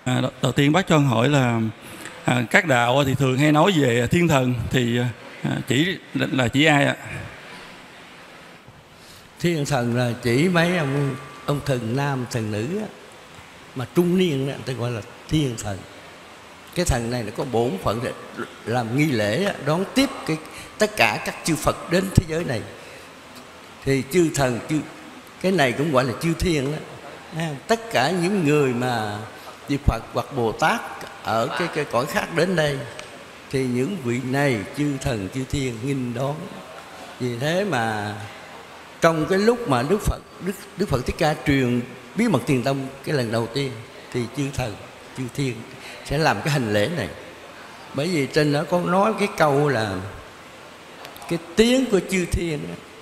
Đầu tiên bác cho con hỏi là các đạo thì thường hay nói về thiên thần, thì chỉ ai ạ? Thiên thần là chỉ mấy ông thần nam thần nữ á, mà trung niên đó, người ta gọi là thiên thần. Cái thần này nó có bổn phận để làm nghi lễ đón tiếp tất cả các chư Phật đến thế giới này. Thì chư thần cái này cũng gọi là chư thiên đó. Tất cả những người mà Đức Phật hoặc Bồ Tát ở cái cõi khác đến đây, thì những vị này chư thần chư thiên nghinh đón. Vì thế mà trong cái lúc mà Đức Phật Thích Ca truyền bí mật Thiền Tông cái lần đầu tiên, thì chư thần chư thiên sẽ làm cái hành lễ này. Bởi vì trên đó có nói cái câu là cái tiếng của chư thiên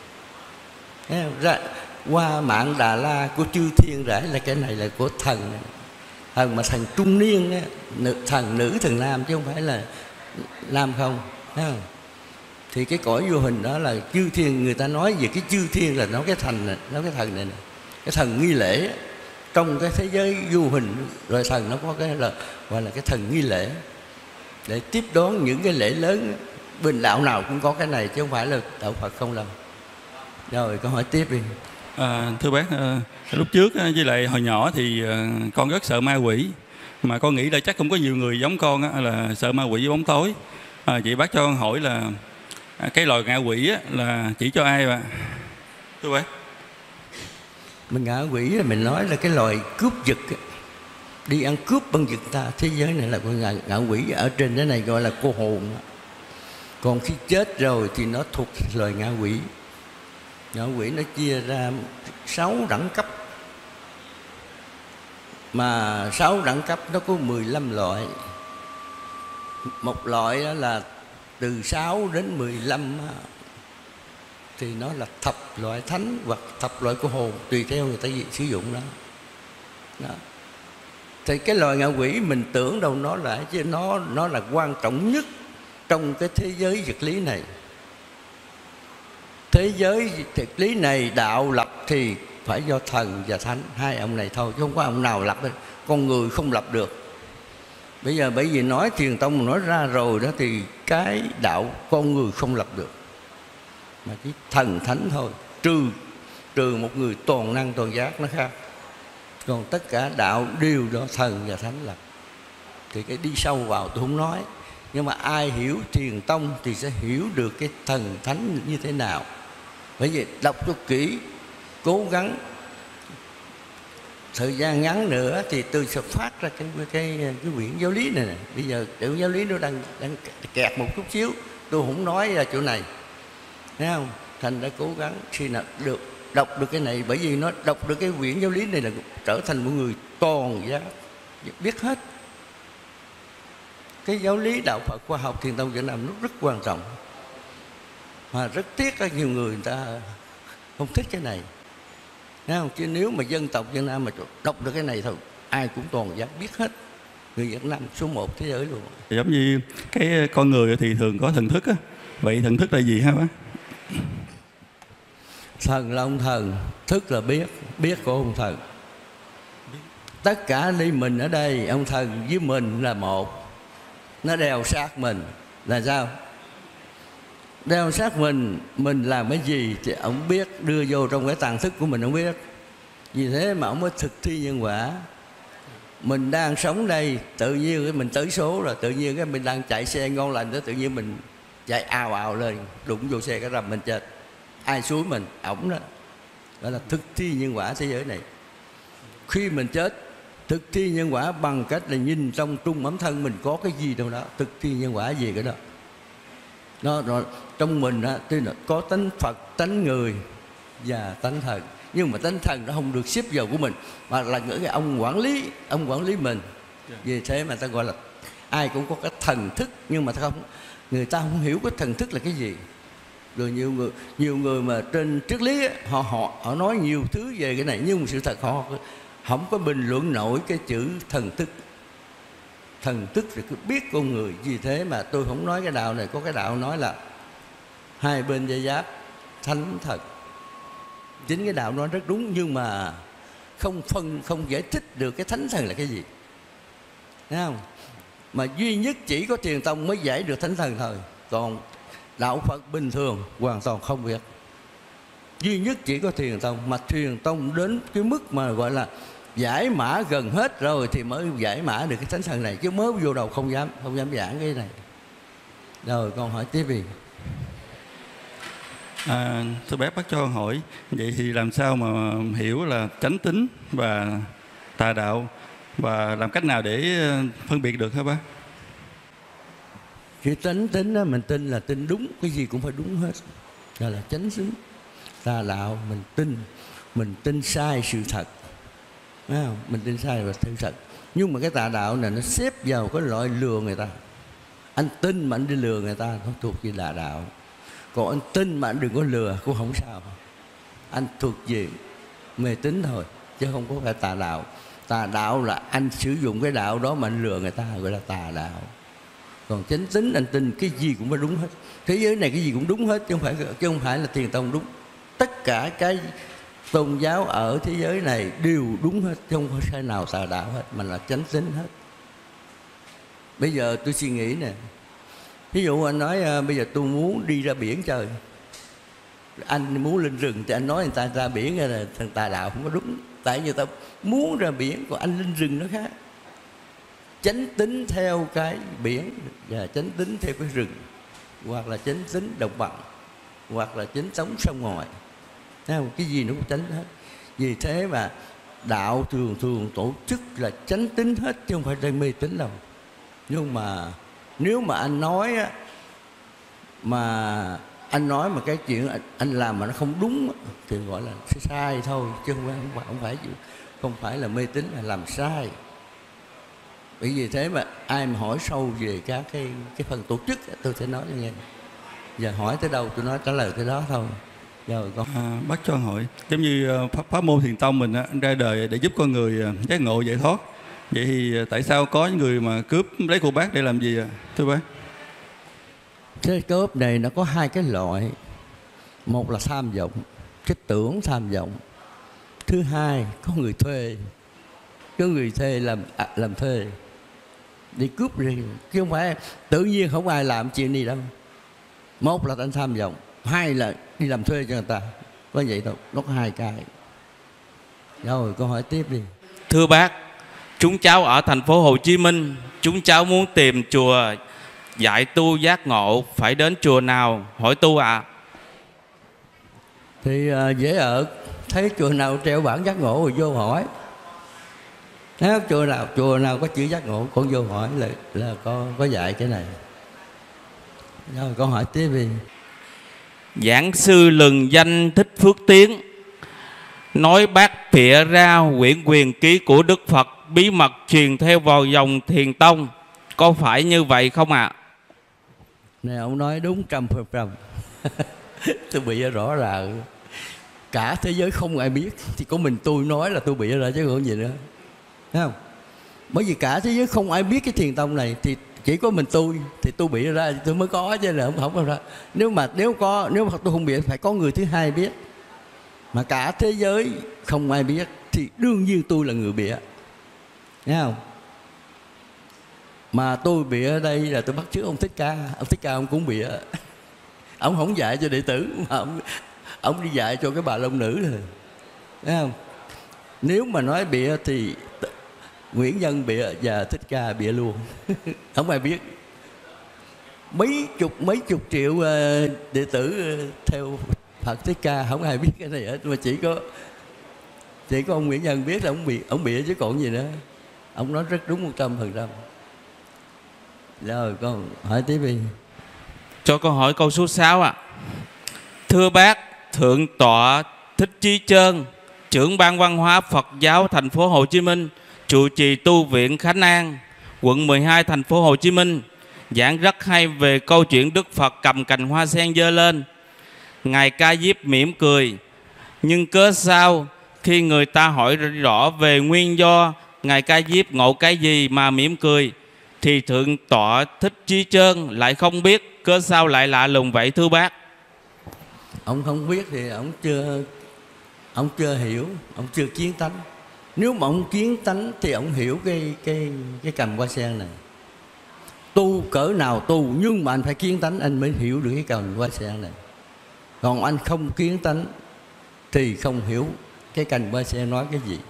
ra qua mạng Đà La của chư thiên rải, là cái này là của thần này. Thần mà thần trung niên, thần nữ thần nam, chứ không phải là nam không, thấy không? Thì cái cõi vô hình đó là chư thiên. Người ta nói về cái chư thiên là nói cái thần này, nói cái thần này nè, cái thần nghi lễ trong cái thế giới vô hình. Rồi thần nó có cái là gọi là cái thần nghi lễ, để tiếp đón những cái lễ lớn. Bên đạo nào cũng có cái này, chứ không phải là đạo Phật không làm. Rồi câu hỏi tiếp đi. Thưa bác, lúc trước với lại hồi nhỏ thì con rất sợ ma quỷ, mà con nghĩ là chắc không có nhiều người giống con là sợ ma quỷ với bóng tối. Vậy bác cho con hỏi là cái loài ngạ quỷ là chỉ cho ai ạ? Thưa bác. Mình ngạ quỷ là mình nói là cái loài cướp giật, đi ăn cướp băng giật ta. Thế giới này là con ngạ quỷ, ở trên cái này gọi là cô hồn. Còn khi chết rồi thì nó thuộc loài ngạ quỷ. Ngạ quỷ nó chia ra 6 đẳng cấp, mà 6 đẳng cấp nó có 15 loại. Một loại đó là từ 6 đến 15, thì nó là thập loại thánh hoặc thập loại của hồn, tùy theo người ta sử dụng đó. Thì cái loài ngạ quỷ mình tưởng đâu nó là, chứ nó là quan trọng nhất trong cái thế giới vật lý này. Thế giới vật lý này đạo lập thì phải do thần và thánh, hai ông này thôi, chứ không có ông nào lập được. Con người không lập được. Bây giờ bởi vì nói Thiền Tông nói ra rồi đó, thì cái đạo con người không lập được, mà chỉ thần thánh thôi. Trừ một người toàn năng toàn giác nó khác. Còn tất cả đạo đều do thần và thánh lập. Thì cái đi sâu vào tôi không nói, nhưng mà ai hiểu Thiền Tông thì sẽ hiểu được cái thần thánh như thế nào. Bởi vì đọc cho kỹ, cố gắng thời gian ngắn nữa thì tôi sẽ phát ra cái quyển giáo lý này nè. Bây giờ quyển giáo lý nó đang kẹt một chút xíu, tôi không nói ra chỗ này, thấy không? Thành đã cố gắng khi nào được đọc được cái này, bởi vì nó đọc được cái quyển giáo lý này là trở thành một người toàn giác, biết hết. Cái giáo lý đạo Phật khoa học Thiền Tông Việt Nam nó rất quan trọng, mà rất tiếc có nhiều người ta không thích cái này, thấy không? Chứ nếu mà dân tộc Việt Nam mà đọc được cái này thôi, ai cũng toàn giác biết hết. Người Việt Nam số 1 thế giới luôn. Giống như cái con người thì thường có thần thức á. Vậy thần thức là gì hả bác? Thần là ông thần, thức là biết của ông thần. Tất cả đi mình ở đây, ông thần với mình là một. Nó đeo sát mình là sao? Đeo sát mình làm cái gì thì ông biết, đưa vô trong cái tàng thức của mình ông biết. Vì thế mà ông mới thực thi nhân quả. Mình đang sống đây, tự nhiên cái mình tới số rồi, tự nhiên cái mình đang chạy xe ngon lành đó, tự nhiên mình chạy ào ào lên, đụng vô xe cái rầm mình chết. Ai xúi mình? Ổng đó. Đó là thực thi nhân quả thế giới này. Khi mình chết, thực thi nhân quả bằng cách là nhìn trong trung ấm thân mình có cái gì đâu đó. Thực thi nhân quả gì cái đó. Nó rồi trong mình đó, tức là có tánh Phật, tánh người và tánh thần. Nhưng mà tánh thần nó không được xếp vào của mình, mà là những cái ông quản lý mình. Vì thế mà ta gọi là ai cũng có cái thần thức, nhưng mà người ta không hiểu cái thần thức là cái gì. Rồi nhiều người mà trên triết lý họ nói nhiều thứ về cái này, nhưng mà sự thật họ không có bình luận nổi cái chữ thần thức. Thần thức thì cứ biết con người. Vì thế mà tôi không nói cái đạo này. Có cái đạo nói là hai bên dây giáp thánh thần. Chính cái đạo nói rất đúng, nhưng mà không giải thích được cái thánh thần là cái gì. thấy không? Mà duy nhất chỉ có Thiền Tông mới giải được thánh thần thôi, còn đạo Phật bình thường hoàn toàn không biết. Duy nhất chỉ có Thiền Tông, mà Thiền Tông đến cái mức mà gọi là giải mã gần hết rồi thì mới giải mã được cái thánh thần này, chứ mới vô đầu không dám giảng cái này. Rồi con hỏi tiếp đi. Thưa bác cho con hỏi, vậy thì làm sao mà hiểu là chánh tín và tà đạo, và làm cách nào để phân biệt được hả bác? Khi chánh tín đó, mình tin là tin đúng, cái gì cũng phải đúng hết, đó là chánh tín. Tà đạo mình tin sai sự thật, thấy không? Mình tin sai và sự thật. Nhưng mà cái tà đạo này nó xếp vào cái loại lừa người ta. Anh tin mà anh đi lừa người ta, nó thuộc về tà đạo. Còn anh tin mà anh đừng có lừa cũng không sao, anh thuộc về mê tín thôi, chứ không có phải tà đạo. Tà đạo là anh sử dụng cái đạo đó mà anh lừa người ta, gọi là tà đạo. Còn chánh tín anh tin cái gì cũng phải đúng hết. Thế giới này cái gì cũng đúng hết, chứ không phải là Thiền Tông đúng. Tất cả cái tôn giáo ở thế giới này đều đúng hết, chứ không có sai nào tà đạo hết, mà là chánh tín hết. Bây giờ tôi suy nghĩ nè, ví dụ anh nói bây giờ tôi muốn đi ra biển chơi, anh muốn lên rừng thì anh nói người ta ra biển là thằng tà đạo không có đúng. Tại người ta muốn ra biển, còn anh lên rừng nó khác. Chánh tín theo cái biển và chánh tín theo cái rừng, hoặc là chánh tín đồng bằng, hoặc là chánh sống sông ngoài. Thấy không? Cái gì nó cũng chánh hết. Vì thế mà đạo thường tổ chức là chánh tín hết, chứ không phải đang mê tín đâu. Nhưng mà nếu mà anh nói á, mà cái chuyện anh làm mà nó không đúng thì gọi là sai thôi, chứ không phải là mê tín, là làm sai. Bởi vì thế mà ai mà hỏi sâu về các cái phần tổ chức tôi sẽ nói cho nghe. Giờ hỏi tới đâu tôi nói trả lời tới đó thôi. Rồi con Bác cho hỏi, giống như pháp môn Thiền Tông mình ra đời để giúp con người giác ngộ giải thoát. Vậy thì tại sao có những người mà cướp lấy của bác để làm gì thưa bác? Cái cướp này nó có hai cái loại. Một là tham vọng, cái tưởng tham vọng. Thứ hai có người thuê. Có người thuê làm thuê đi cướp riêng, chứ không phải tự nhiên không ai làm chuyện này đâu. Một là anh tham vọng, hai là đi làm thuê cho người ta. Có vậy thôi, nó có hai cái. Rồi câu hỏi tiếp đi. Thưa bác, chúng cháu ở thành phố Hồ Chí Minh, chúng cháu muốn tìm chùa dạy tu giác ngộ, phải đến chùa nào hỏi tu ạ? Thì dễ ở, thấy chùa nào treo bảng giác ngộ rồi vô hỏi. Nếu chùa nào có chữ giác ngộ con vô hỏi là có dạy cái này. Rồi con hỏi tiếp đi. Giảng sư lừng danh Thích Phước Tiến nói bác phịa ra quyển quyền ký của Đức Phật bí mật truyền theo vào dòng Thiền Tông, có phải như vậy không ạ? Này ông nói đúng 100%. Tôi bị rõ ràng. Cả thế giới không ai biết, thì có mình tôi nói là tôi bị ra chứ còn gì nữa. Thấy không? Bởi vì cả thế giới không ai biết cái Thiền Tông này, thì chỉ có mình tôi, thì tôi bị ra tôi mới có, chứ là không ra. Nếu mà tôi không biết, phải có người thứ hai biết. Mà cả thế giới không ai biết thì đương nhiên tôi là người bịa. Thấy không? Mà tôi bịa ở đây là tôi bắt chước ông Thích Ca. Ông Thích Ca ông cũng bịa. Ông không dạy cho đệ tử, mà ông đi dạy cho cái bà long nữ rồi. Thấy không? Nếu mà nói bịa thì Nguyễn Nhân bịa và Thích Ca bịa luôn. Không ai biết. Mấy chục triệu đệ tử theo Phật Thích Ca, không ai biết cái này hết. Mà chỉ có ông Nguyễn Nhân biết là ông bịa chứ còn gì nữa. Ông nói rất đúng 100%. Rồi con hỏi tiếp đi. Cho con hỏi câu số 6 ạ. Thưa bác, Thượng tọa Thích Chí Chơn, trưởng ban văn hóa Phật giáo thành phố Hồ Chí Minh, trụ trì tu viện Khánh An, quận 12 thành phố Hồ Chí Minh, giảng rất hay về câu chuyện Đức Phật cầm cành hoa sen giơ lên. Ngài Ca Diếp mỉm cười, nhưng cớ sao khi người ta hỏi rõ về nguyên do Ngài Ca Diếp ngộ cái gì mà mỉm cười, thì Thượng tọa Thích Chí Chơn lại không biết, cớ sao lại lạ lùng vậy thưa bác? Ông không biết thì ông chưa hiểu, ông chưa kiến tánh. Nếu mà ông kiến tánh thì ông hiểu cái cầm hoa sen này. Tu cỡ nào tu, nhưng mà anh phải kiến tánh anh mới hiểu được cái cầm hoa sen này. Còn anh không kiến tánh thì không hiểu cái cành hoa sen nói cái gì.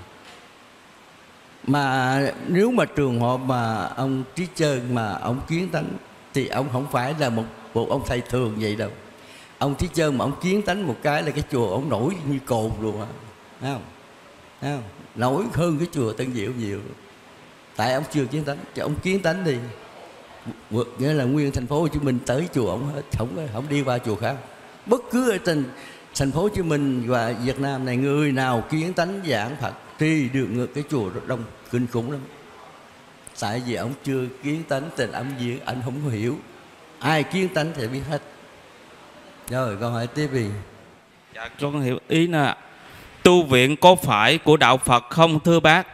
Mà nếu mà trường hợp mà ông Trí Chơn mà ông kiến tánh thì ông không phải là một ông thầy thường vậy đâu. Ông Trí Chơn mà ông kiến tánh một cái là cái chùa ông nổi như cồn luôn á, thấy không? Thấy không? Nổi hơn cái chùa Tân Diệu nhiều. Tại ông chưa kiến tánh. Chứ ông kiến tánh thì nghĩa là nguyên thành phố Hồ Chí Minh tới chùa ông hết, không đi qua chùa khác. Bất cứ ở trên thành phố Hồ Chí Minh và Việt Nam này, người nào kiến tánh giảng Phật thì được ngược cái chùa rất đông, kinh khủng lắm. Tại vì ông chưa kiến tánh tình ông diễn, anh không có hiểu. Ai kiến tánh thì biết hết. Rồi câu hỏi tiếp đi. Dạ con hiểu ý nè. Tu viện có phải của đạo Phật không thưa bác?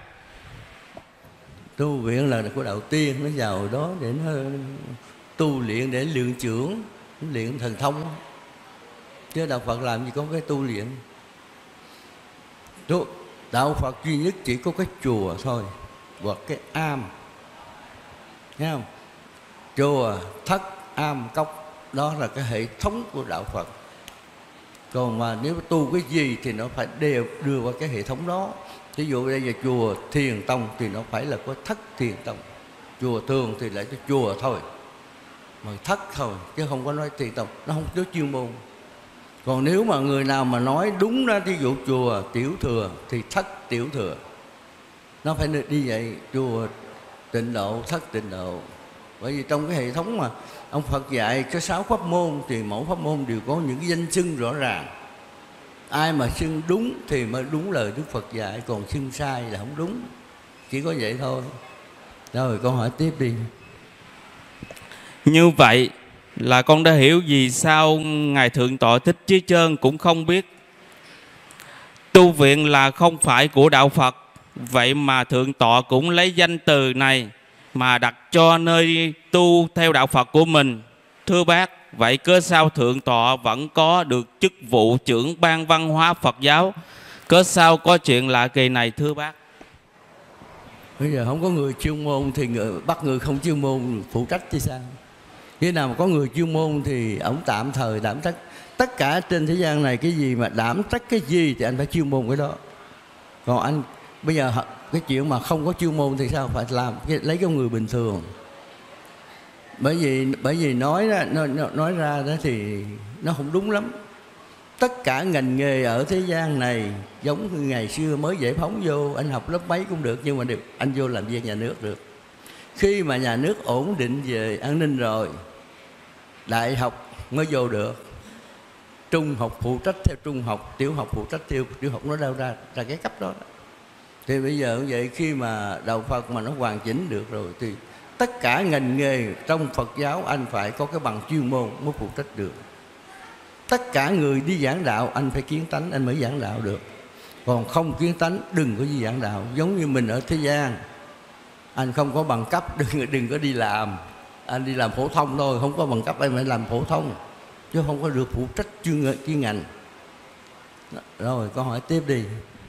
Tu viện là của đạo tiên, nó vào đó để nó tu luyện để luyện trưởng, luyện thần thông. Chứ đạo Phật làm gì có cái tu luyện. Đạo Phật duy nhất chỉ có cái chùa thôi, hoặc cái am, thấy không? Chùa, thất, am, cốc, đó là cái hệ thống của đạo Phật. Còn mà nếu tu cái gì thì nó phải đều đưa vào cái hệ thống đó. Ví dụ đây là chùa Thiền Tông thì nó phải là có thất Thiền Tông. Chùa thường thì lại cái chùa thôi, mà thất thôi, chứ không có nói Thiền Tông, nó không có chuyên môn. Còn nếu mà người nào mà nói đúng đó, ví dụ chùa Tiểu Thừa thì thất Tiểu Thừa, nó phải đi vậy. Chùa Tịnh Độ, thất Tịnh Độ. Bởi vì trong cái hệ thống mà ông Phật dạy có 6 pháp môn thì mỗi pháp môn đều có những cái danh xưng rõ ràng. Ai mà xưng đúng thì mới đúng lời Đức Phật dạy, còn xưng sai là không đúng. Chỉ có vậy thôi. Rồi câu hỏi tiếp đi. Như vậy là con đã hiểu vì sao Ngài Thượng tọa Thích Chí Chơn cũng không biết tu viện là không phải của đạo Phật. Vậy mà Thượng tọa cũng lấy danh từ này mà đặt cho nơi tu theo đạo Phật của mình. Thưa bác, vậy cớ sao Thượng tọa vẫn có được chức vụ trưởng ban văn hóa Phật giáo? Cớ sao có chuyện lạ kỳ này thưa bác? Bây giờ không có người chuyên môn thì bắt người không chuyên môn phụ trách thì sao? Khi nào mà có người chuyên môn thì ổng tạm thời đảm trách. Tất cả trên thế gian này cái gì mà đảm trách cái gì thì anh phải chuyên môn cái đó. Còn anh bây giờ cái chuyện mà không có chuyên môn thì sao? Phải làm lấy cái người bình thường. Bởi vì nói ra đó thì nó không đúng lắm. Tất cả ngành nghề ở thế gian này giống như ngày xưa mới giải phóng vô, anh học lớp mấy cũng được, nhưng mà anh vô làm việc nhà nước được. Khi mà nhà nước ổn định về an ninh rồi, đại học mới vô được. Trung học phụ trách theo trung học, tiểu học phụ trách theo tiểu học, nó đâu ra cái cấp đó. Thì bây giờ như vậy, khi mà đạo Phật mà nó hoàn chỉnh được rồi thì tất cả ngành nghề trong Phật giáo anh phải có cái bằng chuyên môn mới phụ trách được. Tất cả người đi giảng đạo anh phải kiến tánh anh mới giảng đạo được. Còn không kiến tánh đừng có đi giảng đạo. Giống như mình ở thế gian, anh không có bằng cấp đừng có đi làm. Anh đi làm phổ thông thôi, không có bằng cấp anh phải làm phổ thông, chứ không có được phụ trách chuyên ngành. Rồi câu hỏi tiếp đi.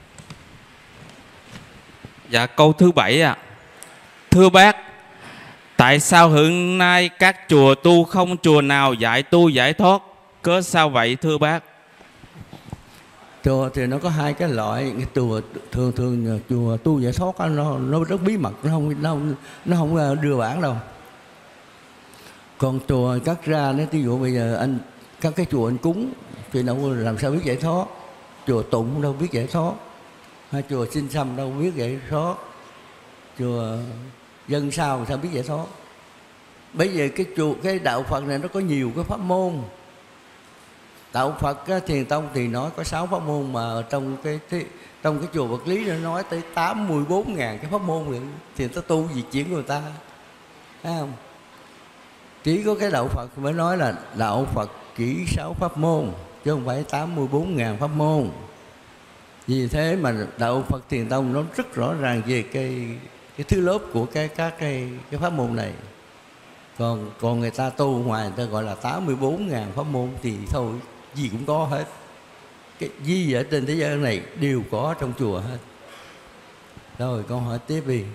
Dạ câu thứ 7 ạ. Thưa bác, tại sao hiện nay các chùa tu không chùa nào dạy tu giải thoát? Cớ sao vậy thưa bác? Chùa thì nó có hai cái loại. Cái chùa thường chùa tu giải thoát nó rất bí mật, nó không đưa bản đâu. Còn chùa cắt ra, nếu ví dụ bây giờ các cái chùa anh cúng thì đâu làm sao biết giải thoát. Chùa Tụng đâu biết giải thoát, hay chùa Sinh Sâm đâu biết giải thoát, chùa Dân Sao sao biết giải thoát. Bây giờ cái đạo Phật này nó có nhiều cái pháp môn. Đạo Phật Thiền Tông thì nói có 6 pháp môn, mà trong cái chùa Vật Lý nó nói tới 84.000 cái pháp môn rồi. Thì nó tu gì chuyển người ta, thấy không? Chỉ có cái đạo Phật mới nói là đạo Phật chỉ 6 pháp môn, chứ không phải 84.000 pháp môn. Vì thế mà đạo Phật Thiền Tông nó rất rõ ràng về cái thứ lớp của các cái pháp môn này. Còn người ta tu ngoài người ta gọi là 84.000 pháp môn thì thôi, gì cũng có hết. Cái gì ở trên thế giới này đều có trong chùa hết. Rồi con hỏi tiếp đi.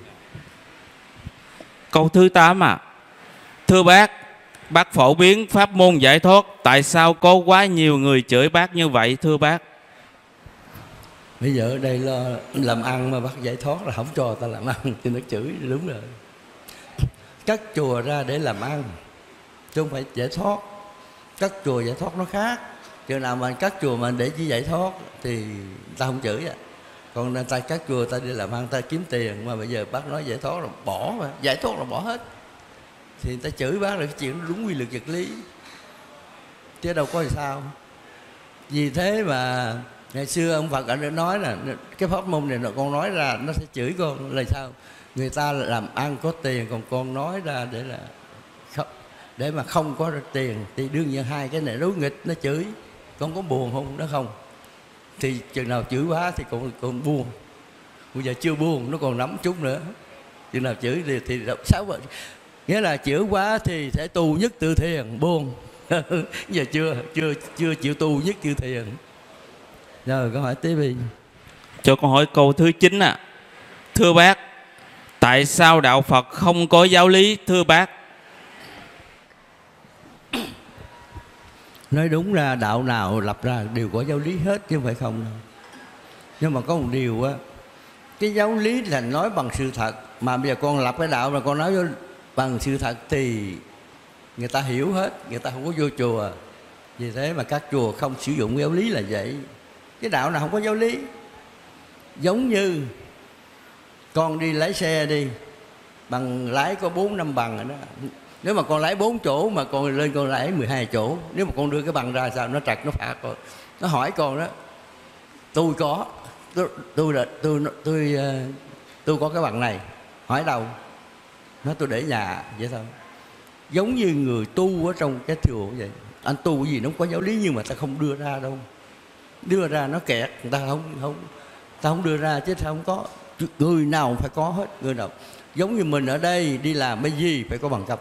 Câu thứ 8 ạ. Thưa bác phổ biến pháp môn giải thoát, tại sao có quá nhiều người chửi bác như vậy thưa bác? Bây giờ ở đây lo làm ăn mà bác giải thoát là không cho ta làm ăn thì nó chửi, đúng rồi. Cắt chùa ra để làm ăn chứ không phải giải thoát. Cắt chùa giải thoát nó khác. Chừng nào mà cắt chùa mà để chỉ giải thoát thì ta không chửi à. Còn ta cắt chùa ta đi làm ăn, ta kiếm tiền, mà bây giờ bác nói giải thoát là bỏ, mà giải thoát là bỏ hết thì người ta chửi bác là cái chuyện đúng quy luật vật lý, chứ đâu có gì sao. Vì thế mà ngày xưa ông Phật anh đã nói là cái pháp môn này là con nói ra nó sẽ chửi con là sao? Người ta làm ăn có tiền, còn con nói ra để mà không có tiền thì đương nhiên hai cái này đối nghịch, nó chửi. Con có buồn không? Nó không. Thì chừng nào chửi quá thì con buồn. Bây giờ chưa buồn, nó còn nắm chút nữa. Chừng nào chửi thì 6 vợ. Nghĩa là chửi quá thì sẽ tu nhất tự thiền, buồn. Giờ chưa chịu tu nhất tự thiền. Rồi câu hỏi tiếp đi. Cho con hỏi câu thứ 9 ạ. Thưa bác, tại sao đạo Phật không có giáo lý thưa bác? Nói đúng ra đạo nào lập ra đều có giáo lý hết chứ không phải không đâu. Nhưng mà có một điều á, cái giáo lý là nói bằng sự thật. Mà bây giờ con lập cái đạo mà con nói bằng sự thật thì người ta hiểu hết, người ta không có vô chùa. Vì thế mà các chùa không sử dụng giáo lý là vậy. Cái đạo nào không có giáo lý. Giống như con đi lái xe đi, bằng lái có 4-5 bằng rồi đó. Nếu mà con lái 4 chỗ mà con lên con lái 12 chỗ, nếu mà con đưa cái bằng ra sao nó trật, nó phạt con. Nó hỏi con đó, tôi có cái bằng này, hỏi đâu? Nói tôi để nhà vậy thôi. Giống như người tu ở trong cái chùa vậy. Anh tu cái gì nó không có giáo lý nhưng mà ta không đưa ra đâu. Đưa ra nó kẹt, người ta không đưa ra chứ không có. Người nào phải có hết, người nào. Giống như mình ở đây đi làm cái gì phải có bằng cấp.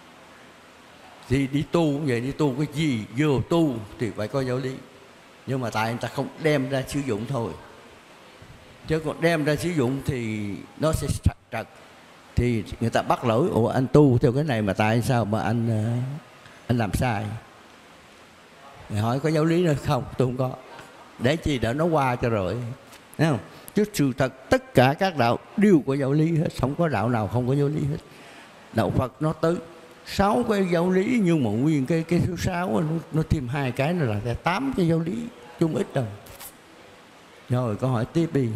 Thì đi tu cũng vậy, đi tu cái gì vừa tu thì phải có giáo lý. Nhưng mà tại người ta không đem ra sử dụng thôi. Chứ còn đem ra sử dụng thì nó sẽ trật. Thì người ta bắt lỗi, ủa anh tu theo cái này mà tại sao mà anh làm sai? Người hỏi có giáo lý nữa không? Tôi không có. Để chi đỡ nó qua cho rồi. Thấy không? Chứ sự thật tất cả các đạo đều có giáo lý hết. Không có đạo nào không có giáo lý hết. Đạo Phật nó tới 6 cái giáo lý, nhưng mà nguyên cái số 6 nó thêm 2 cái nữa là 8 cái giáo lý, chung ít đâu. Rồi câu hỏi tiếp đi.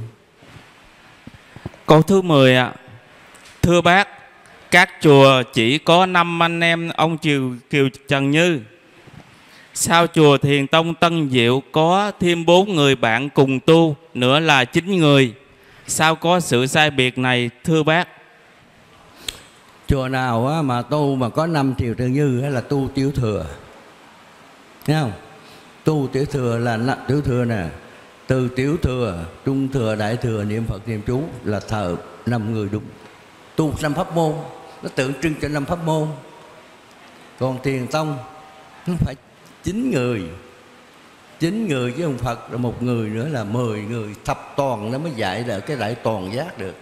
Câu thứ 10 ạ. Thưa bác, các chùa chỉ có 5 anh em ông Kiều Trần Như. Sao chùa Thiền Tông Tân Diệu có thêm 4 người bạn cùng tu, nữa là 9 người? Sao có sự sai biệt này thưa bác? Chùa nào mà tu mà có 5 Kiều Trần Như là tu tiểu thừa. Thấy không? Tu tiểu thừa là tiểu thừa nè. Từ tiểu thừa, trung thừa, đại thừa, niệm Phật, niệm chú là thờ 5 người đúng. Tu 5 pháp môn, nó tượng trưng cho 5 pháp môn. Còn Thiền Tông nó phải 9 người. 9 người với ông Phật là 1 người nữa là 10 người. Thập toàn nó mới dạy là cái đại toàn giác được.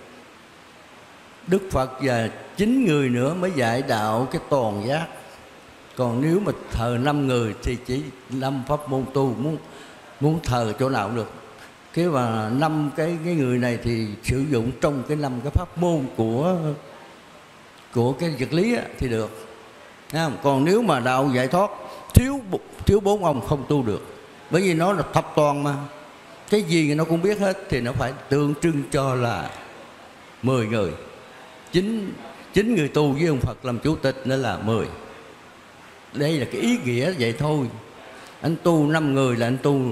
Đức Phật và 9 người nữa mới dạy đạo cái toàn giác. Còn nếu mà thờ 5 người thì chỉ 5 pháp môn tu, muốn thờ chỗ nào cũng được. Cái mà 5 cái người này thì sử dụng trong cái 5 cái pháp môn của cái vật lý thì được. Còn nếu mà đạo giải thoát thiếu 4 ông không tu được. Bởi vì nó là thập toàn mà. Cái gì nó cũng biết hết thì nó phải tượng trưng cho là 10 người. 9 người tu với ông Phật làm chủ tịch nữa là 10. Đây là cái ý nghĩa vậy thôi. Anh tu 5 người là anh tu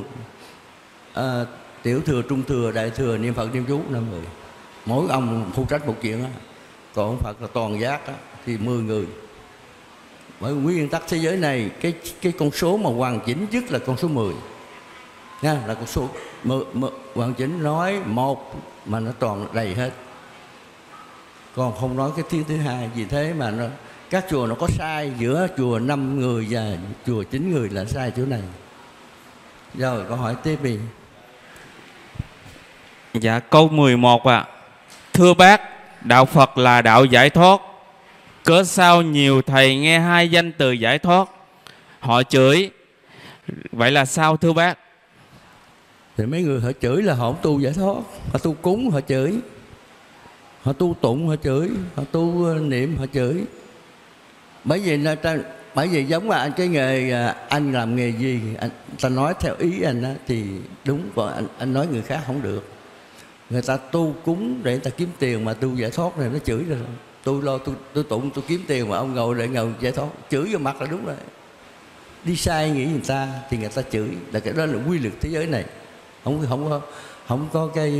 tiểu thừa, trung thừa, đại thừa, niệm Phật, niệm chú 5 người. Mỗi ông phụ trách một chuyện đó. Còn ông Phật là toàn giác đó, thì 10 người. Bởi nguyên tắc thế giới này cái con số mà hoàn chỉnh nhất là con số 10 nha, là con số hoàn chỉnh nói 1 mà nó toàn đầy hết. Còn không nói cái thứ hai. Vì thế mà các chùa nó có sai giữa chùa 5 người và chùa 9 người là sai chỗ này. Rồi câu hỏi tiếp đi. Dạ câu 11 ạ. Thưa bác, đạo Phật là đạo giải thoát, cớ sao nhiều thầy nghe hai danh từ giải thoát họ chửi, vậy là sao thưa bác? Thì mấy người họ chửi là họ không tu giải thoát. Họ tu cúng họ chửi, họ tu tụng họ chửi, họ tu niệm họ chửi. Bởi vì giống là cái nghề anh làm nghề gì, ta nói theo ý anh đó, thì đúng, còn anh nói người khác không được. Người ta tu cúng để người ta kiếm tiền, mà tu giải thoát này nó chửi rồi. Tôi lo tôi tụng tôi kiếm tiền mà ông ngồi để ngồi giải thoát, chửi vào mặt là đúng rồi. Đi sai nghĩ người ta thì người ta chửi, là cái đó là quy luật thế giới này. Không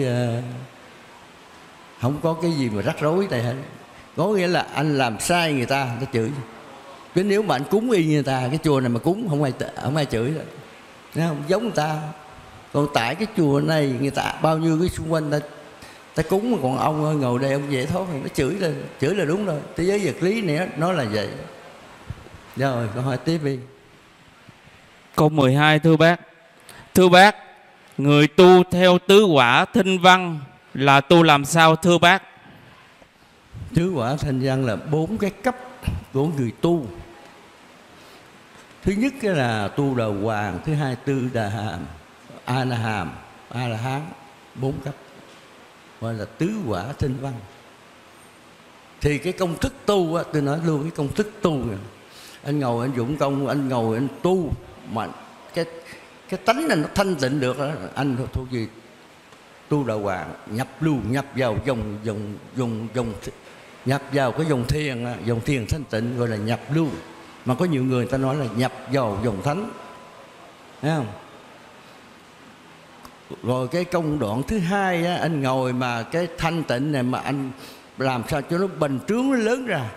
có cái gì mà rắc rối này hết. Có nghĩa là anh làm sai người ta chửi. Chứ nếu mà anh cúng y người ta, cái chùa này mà cúng không ai chửi rồi. Thấy không? Giống người ta. Còn tại cái chùa này người ta bao nhiêu cái xung quanh ta cúng, mà còn ông ơi, ngồi đây ông giải thoát thì nó chửi là đúng rồi. Thế giới vật lý này nó là vậy. Rồi câu hỏi tiếp đi. Câu 12 thưa bác. Thưa bác, người tu theo tứ quả thinh văn là tu làm sao thưa bác? Tứ quả thinh văn là 4 cái cấp của người tu. Thứ nhất là tu đà hoàng, thứ hai tư đà hàm, a la hàm, a la hán, 4 cấp gọi là tứ quả thinh văn. Thì cái công thức tu á, tôi nói luôn cái công thức tu này. Anh ngồi anh dụng công, anh ngồi anh tu mà cái tánh này nó thanh tịnh được đó. Anh thuộc gì? Tu đà hoàng, nhập lưu, nhập vào dòng nhập vào cái dòng thiền thanh tịnh gọi là nhập lưu. Mà có nhiều người ta nói là nhập vào dòng thánh, thấy không? Rồi cái công đoạn thứ hai á, anh ngồi mà cái thanh tịnh này mà anh làm sao cho nó bành trướng, nó lớn ra,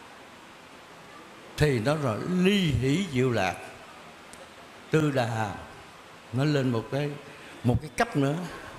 thì nó rồi ly hỷ diệu lạc, tư đà hàm, nó lên một cái cấp nữa.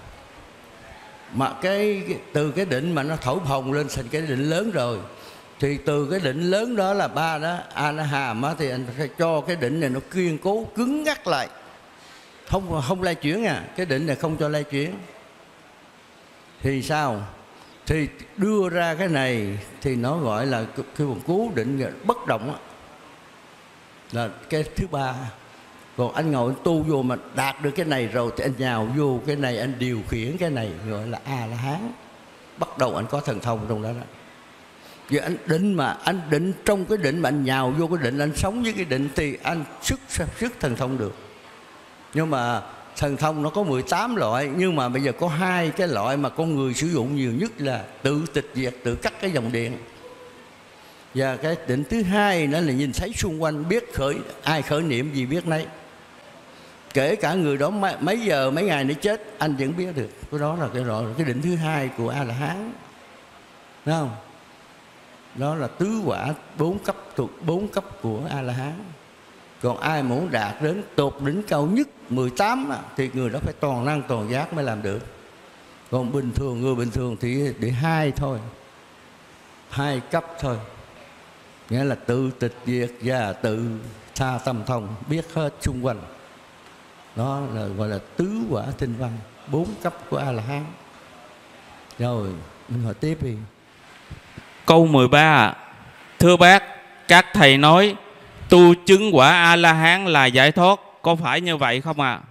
Mà từ cái định mà nó thổi phồng lên thành cái định lớn rồi, thì từ cái định lớn đó là 3 đó, a la hàm á, thì anh phải cho cái định này nó kiên cố cứng ngắc lại, không lay chuyển cái định này không cho lay chuyển. Thì sao? Thì đưa ra cái này thì nó gọi là cái cố định bất động á, là cái thứ 3. Còn anh ngồi anh tu vô mà đạt được cái này rồi thì anh nhào vô cái này, anh điều khiển cái này, gọi là a la hán. Bắt đầu anh có thần thông trong đó đó. Giờ anh định mà anh định trong cái định mà anh nhào vô cái định, anh sống với cái định thì anh sức thần thông được. Nhưng mà thần thông nó có 18 loại, nhưng mà bây giờ có 2 cái loại mà con người sử dụng nhiều nhất là tự tịch diệt, tự cắt cái dòng điện. Và cái định thứ hai đó là nhìn thấy xung quanh, biết ai khởi niệm gì biết nấy. Kể cả người đó mấy giờ mấy ngày nữa chết anh vẫn biết được. Cái đó là cái định thứ hai của A La Hán, thấy không? Đó là tứ quả 4 cấp của A La Hán. Còn ai muốn đạt đến tột đỉnh cao nhất 18 thì người đó phải toàn năng toàn giác mới làm được. Còn người bình thường thì để 2 thôi, 2 cấp thôi. Nghĩa là tự tịch diệt và tự tha tâm thông, biết hết xung quanh. Đó là gọi là tứ quả tinh văn, 4 cấp của A La Hán. Rồi mình hỏi tiếp đi. Câu 13. Thưa bác, các thầy nói tu chứng quả A La Hán là giải thoát, có phải như vậy không ạ?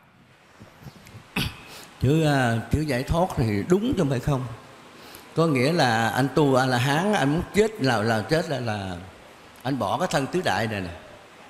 Chữ giải thoát thì đúng chứ không phải không. Có nghĩa là anh tu A La Hán, anh muốn chết là chết là anh bỏ cái thân tứ đại này nè.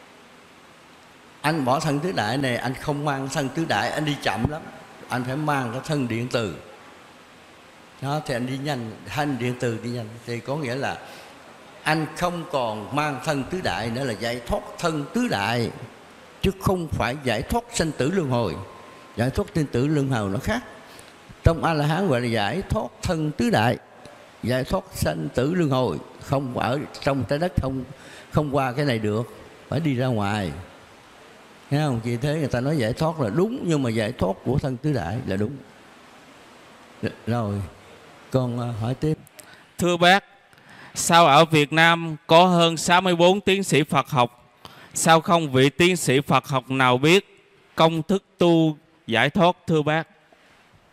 Anh bỏ thân tứ đại này, anh không mang thân tứ đại, anh đi chậm lắm. Anh phải mang cái thân điện từ. Đó thì anh đi nhanh, thân điện từ đi nhanh. Thì có nghĩa là anh không còn mang thân tứ đại nữa, là giải thoát thân tứ đại, chứ không phải giải thoát sanh tử luân hồi. Giải thoát sanh tử luân hồi nó khác. Trong A La Hán gọi là giải thoát thân tứ đại, giải thoát sanh tử luân hồi, không ở trong trái đất, không qua cái này được, phải đi ra ngoài. Thấy không? Chỉ thế người ta nói giải thoát là đúng, nhưng mà giải thoát của thân tứ đại là đúng. Rồi con hỏi tiếp. Thưa bác, sao ở Việt Nam có hơn 64 tiến sĩ Phật học, sao không vị tiến sĩ Phật học nào biết công thức tu giải thoát thưa bác?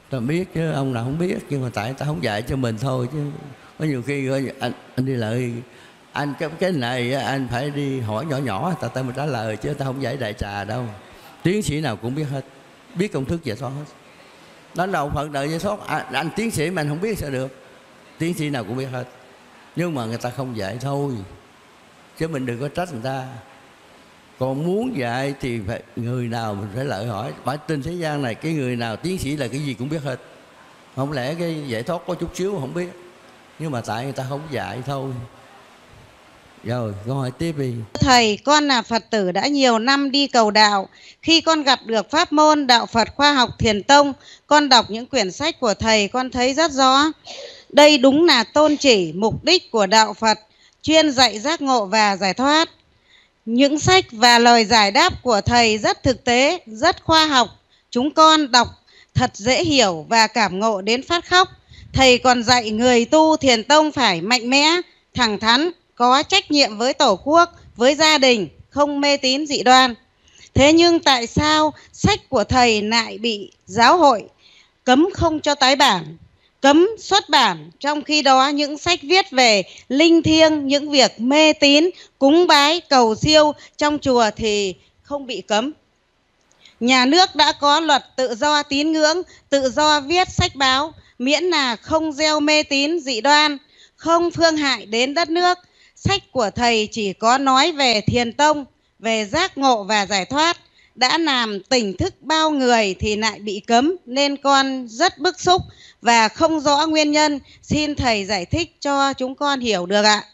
Ta biết chứ, ông nào không biết, nhưng mà tại ta không dạy cho mình thôi chứ. Có nhiều khi anh đi lại, anh cái này anh phải đi hỏi nhỏ nhỏ ta mới trả lời, chứ ta không dạy đại trà đâu. Tiến sĩ nào cũng biết hết, biết công thức giải thoát hết. Đến đầu Phật đợi giải thoát, anh tiến sĩ mà anh không biết sao được. Tiến sĩ nào cũng biết hết, nhưng mà người ta không dạy thôi, chứ mình đừng có trách người ta. Còn muốn dạy thì phải, người nào mình phải lợi hỏi. Bởi trên thế gian này cái người nào tiến sĩ là cái gì cũng biết hết. Không lẽ cái giải thoát có chút xíu không biết, nhưng mà tại người ta không dạy thôi. Rồi câu hỏi tiếp đi. Thầy, con là Phật tử đã nhiều năm đi cầu đạo. Khi con gặp được pháp môn đạo Phật khoa học Thiền Tông, con đọc những quyển sách của thầy, con thấy rất rõ. Đây đúng là tôn chỉ, mục đích của đạo Phật, chuyên dạy giác ngộ và giải thoát. Những sách và lời giải đáp của thầy rất thực tế, rất khoa học. Chúng con đọc thật dễ hiểu và cảm ngộ đến phát khóc. Thầy còn dạy người tu Thiền Tông phải mạnh mẽ, thẳng thắn, có trách nhiệm với Tổ quốc, với gia đình, không mê tín dị đoan. Thế nhưng tại sao sách của thầy lại bị giáo hội cấm không cho tái bản, cấm xuất bản, trong khi đó những sách viết về linh thiêng, những việc mê tín, cúng bái, cầu siêu trong chùa thì không bị cấm? Nhà nước đã có luật tự do tín ngưỡng, tự do viết sách báo, miễn là không gieo mê tín dị đoan, không phương hại đến đất nước. Sách của thầy chỉ có nói về Thiền Tông, về giác ngộ và giải thoát, đã làm tỉnh thức bao người thì lại bị cấm, nên con rất bức xúc và không rõ nguyên nhân. Xin thầy giải thích cho chúng con hiểu được ạ.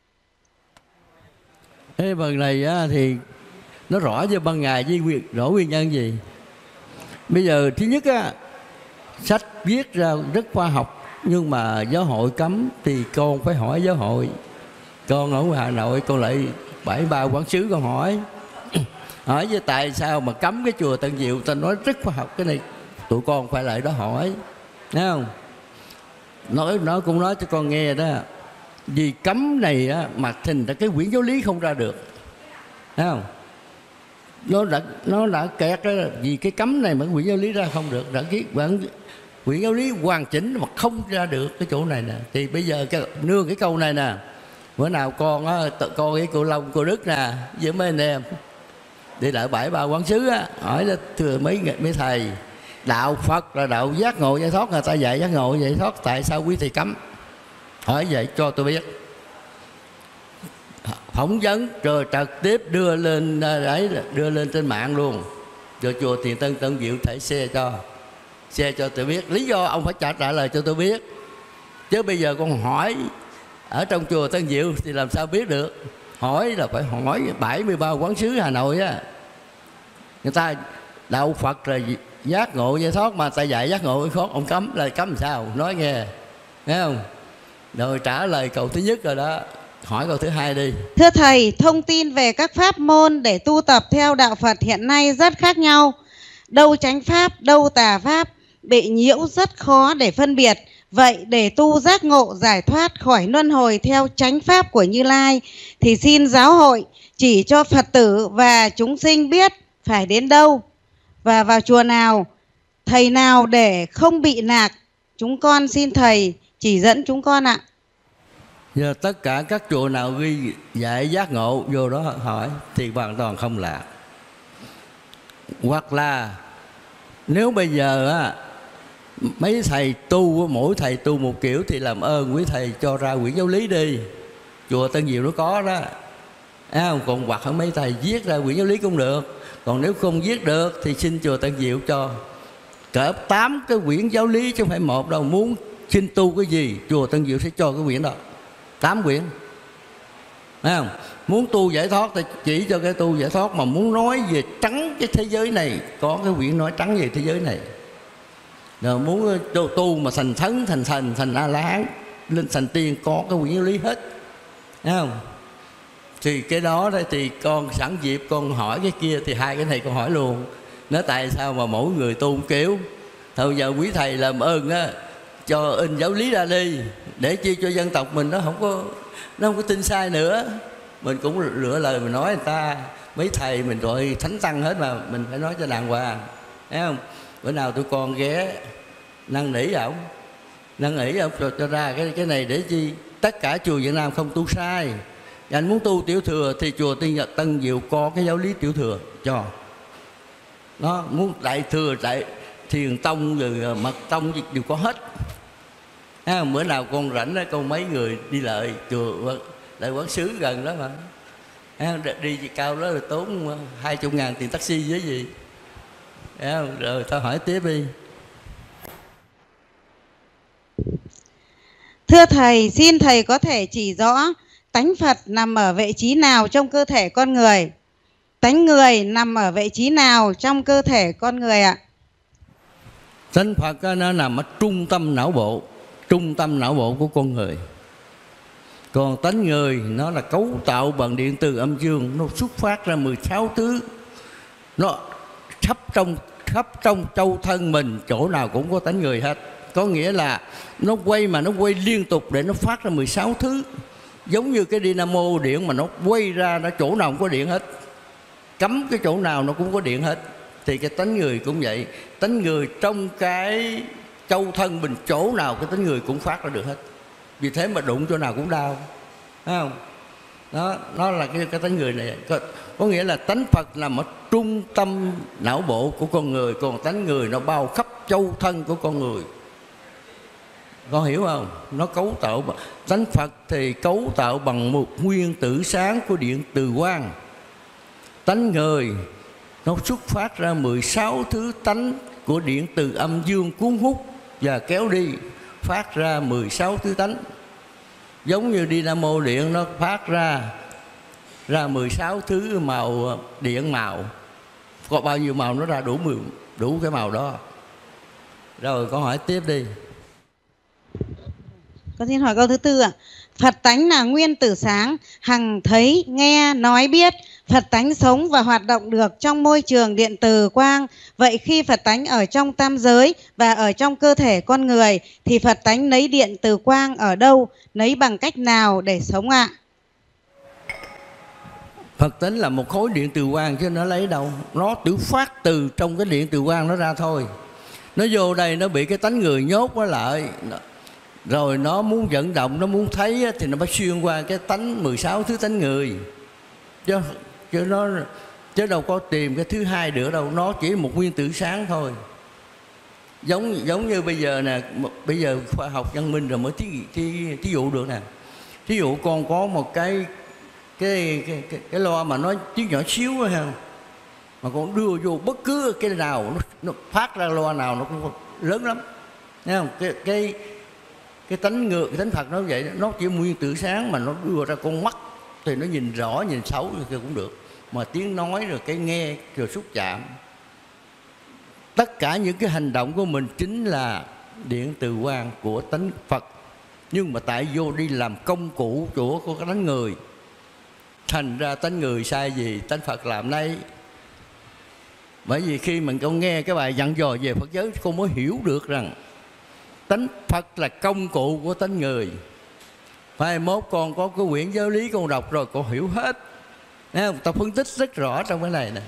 Cái phần này thì nó rõ như ban ngày, với rõ nguyên nhân gì. Bây giờ thứ nhất sách viết ra rất khoa học, nhưng mà giáo hội cấm thì con phải hỏi giáo hội. Con ở Hà Nội, con lại 73 quán sứ, con hỏi với tại sao mà cấm cái chùa Tân Diệu. Ta nói rất khoa học, cái này tụi con phải lại đó hỏi, thấy không? Nó cũng nói cho con nghe đó, vì cấm này mà thành ra cái quyển giáo lý không ra được, thấy không? Nó đã kẹt đó, vì cái cấm này mà quyển giáo lý ra không được, đã quyển giáo lý hoàn chỉnh mà không ra được cái chỗ này nè. Thì bây giờ nương cái câu này nè, bữa nào con với cô Long, cô Đức nè, với mấy anh em đi lại 73 quán sứ hỏi là thưa mấy thầy, đạo Phật là đạo giác ngộ giải thoát, người ta dạy giác ngộ giải thoát, tại sao quý thầy cấm? Hỏi vậy cho tôi biết. Phỏng vấn rồi trực tiếp đưa lên trên mạng luôn, rồi chùa Thiền Tân Diệu thể xe cho tôi biết. Lý do ông phải trả lời cho tôi biết, chứ bây giờ con hỏi ở trong chùa Tân Diệu thì làm sao biết được. Hỏi là phải hỏi 73 quán sứ Hà Nội người ta đạo Phật là giác ngộ giải thoát, mà ta dạy giác ngộ giải thoát ông cấm, là cấm làm sao? Nói nghe, thấy không? Rồi trả lời câu thứ nhất rồi đó, hỏi câu thứ hai đi. Thưa thầy, thông tin về các pháp môn để tu tập theo đạo Phật hiện nay rất khác nhau. Đâu chánh pháp, đâu tà pháp, bị nhiễu rất khó để phân biệt. Vậy để tu giác ngộ giải thoát khỏi luân hồi theo chánh pháp của Như Lai thì xin giáo hội chỉ cho Phật tử và chúng sinh biết phải đến đâu và vào chùa nào, thầy nào để không bị lạc. Chúng con xin thầy chỉ dẫn chúng con ạ. Giờ tất cả các chùa nào ghi dạy giác ngộ vô đó hỏi thì hoàn toàn không lạc. Hoặc là nếu bây giờ mấy thầy tu, mỗi thầy tu một kiểu thì làm ơn quý thầy cho ra quyển giáo lý đi. Chùa Tân Diệu nó có đó, còn hoặc là mấy thầy viết ra quyển giáo lý cũng được. Còn nếu không viết được thì xin chùa Tân Diệu cho cỡ 8 cái quyển giáo lý, chứ không phải một đâu. Muốn xin tu cái gì chùa Tân Diệu sẽ cho cái quyển đó, 8 quyển, thấy không? Muốn tu giải thoát thì chỉ cho cái tu giải thoát, mà muốn nói về trắng cái thế giới này có cái quyển nói trắng về thế giới này. Rồi muốn tu mà thành thánh, thành thần, thành A-la-hán, lên thành tiên có cái quyển giáo lý hết, thấy không? Thì cái đó thì con sẵn dịp con hỏi cái kia, thì hai cái này con hỏi luôn. Nói tại sao mà mỗi người tu một kiểu. Thôi giờ quý thầy làm ơn cho in giáo lý ra đi, để chi cho dân tộc mình nó không có tin sai nữa. Mình cũng lựa lời mình nói người ta, mấy thầy mình gọi thánh tăng hết mà mình phải nói cho đàng hoàng, thấy không? Bữa nào tụi con ghé năn nỉ ổng, cho ra cái này để chi tất cả chùa Việt Nam không tu sai. Anh muốn tu tiểu thừa thì chùa Tân Diệu có cái giáo lý tiểu thừa cho. Nó muốn đại thừa, đại thiền tông rồi mật tông đều có hết. Bữa nào con rảnh đó, con mấy người đi lại chùa Đại Quán Sứ gần đó mà. Đi cao đó là tốn 20.000 tiền taxi với gì. Rồi tao hỏi tiếp đi. Thưa Thầy, xin Thầy có thể chỉ rõ tánh Phật nằm ở vị trí nào trong cơ thể con người? Tánh người nằm ở vị trí nào trong cơ thể con người ạ? Tánh Phật nó nằm ở trung tâm não bộ, trung tâm não bộ của con người. Còn tánh người nó là cấu tạo bằng điện từ âm dương, nó xuất phát ra 16 thứ. Nó khắp trong châu thân mình, chỗ nào cũng có tánh người hết. Có nghĩa là nó quay mà nó quay liên tục để nó phát ra 16 thứ. Giống như cái dynamo điện mà nó quay ra, nó chỗ nào cũng có điện hết. Cắm cái chỗ nào nó cũng có điện hết. Thì cái tánh người cũng vậy. Tánh người trong cái châu thân mình, chỗ nào cái tánh người cũng phát ra được hết. Vì thế mà đụng chỗ nào cũng đau, thấy không? Đó, nó là cái tánh người này. Có nghĩa là tánh Phật nằm ở trung tâm não bộ của con người, còn tánh người nó bao khắp châu thân của con người. Con hiểu không? Nó cấu tạo, tánh Phật thì cấu tạo bằng một nguyên tử sáng của điện từ quang. Tánh người nó xuất phát ra 16 thứ tánh của điện từ âm dương cuốn hút và kéo đi, phát ra 16 thứ tánh. Giống như dynamo điện nó phát ra 16 thứ màu điện màu. Có bao nhiêu màu nó ra đủ cái màu đó. Rồi con hỏi tiếp đi. Con xin hỏi câu thứ tư ạ. Phật tánh là nguyên tử sáng, hằng thấy, nghe, nói biết. Phật tánh sống và hoạt động được trong môi trường điện từ quang. Vậy khi Phật tánh ở trong tam giới và ở trong cơ thể con người thì Phật tánh lấy điện từ quang ở đâu, lấy bằng cách nào để sống ạ? Phật tánh là một khối điện từ quang chứ nó lấy đâu. Nó tự phát từ trong cái điện từ quang nó ra thôi. Nó vô đây nó bị cái tánh người nhốt nó lại. Rồi nó muốn vận động, nó muốn thấy thì nó phải xuyên qua cái tánh 16 thứ tánh người. Chứ đâu có tìm cái thứ hai nữa đâu. Nó chỉ một nguyên tử sáng thôi. Giống như bây giờ nè, bây giờ khoa học văn minh rồi mới thí dụ được nè. Thí dụ con có một cái loa mà nó tiếng nhỏ xíu thôi ha, mà con đưa vô bất cứ cái nào nó phát ra loa nào nó cũng lớn lắm, thấy không? Cái tánh ngược, cái tánh Phật nó vậy, nó chỉ nguyên tử sáng mà nó đưa ra con mắt thì nó nhìn rõ, nhìn xấu thì cũng được, mà tiếng nói rồi cái nghe rồi xúc chạm, tất cả những cái hành động của mình chính là điện từ quang của tánh Phật. Nhưng mà tại vô đi làm công cụ của cái tánh người, thành ra tánh người sai gì tánh Phật làm nấy. Bởi vì khi mình con nghe cái bài dặn dò về Phật giới, con mới hiểu được rằng tánh Phật là công cụ của tánh người. Mai mốt con có cái quyển giáo lý con đọc rồi con hiểu hết. Thấy không? Ta phân tích rất rõ trong cái này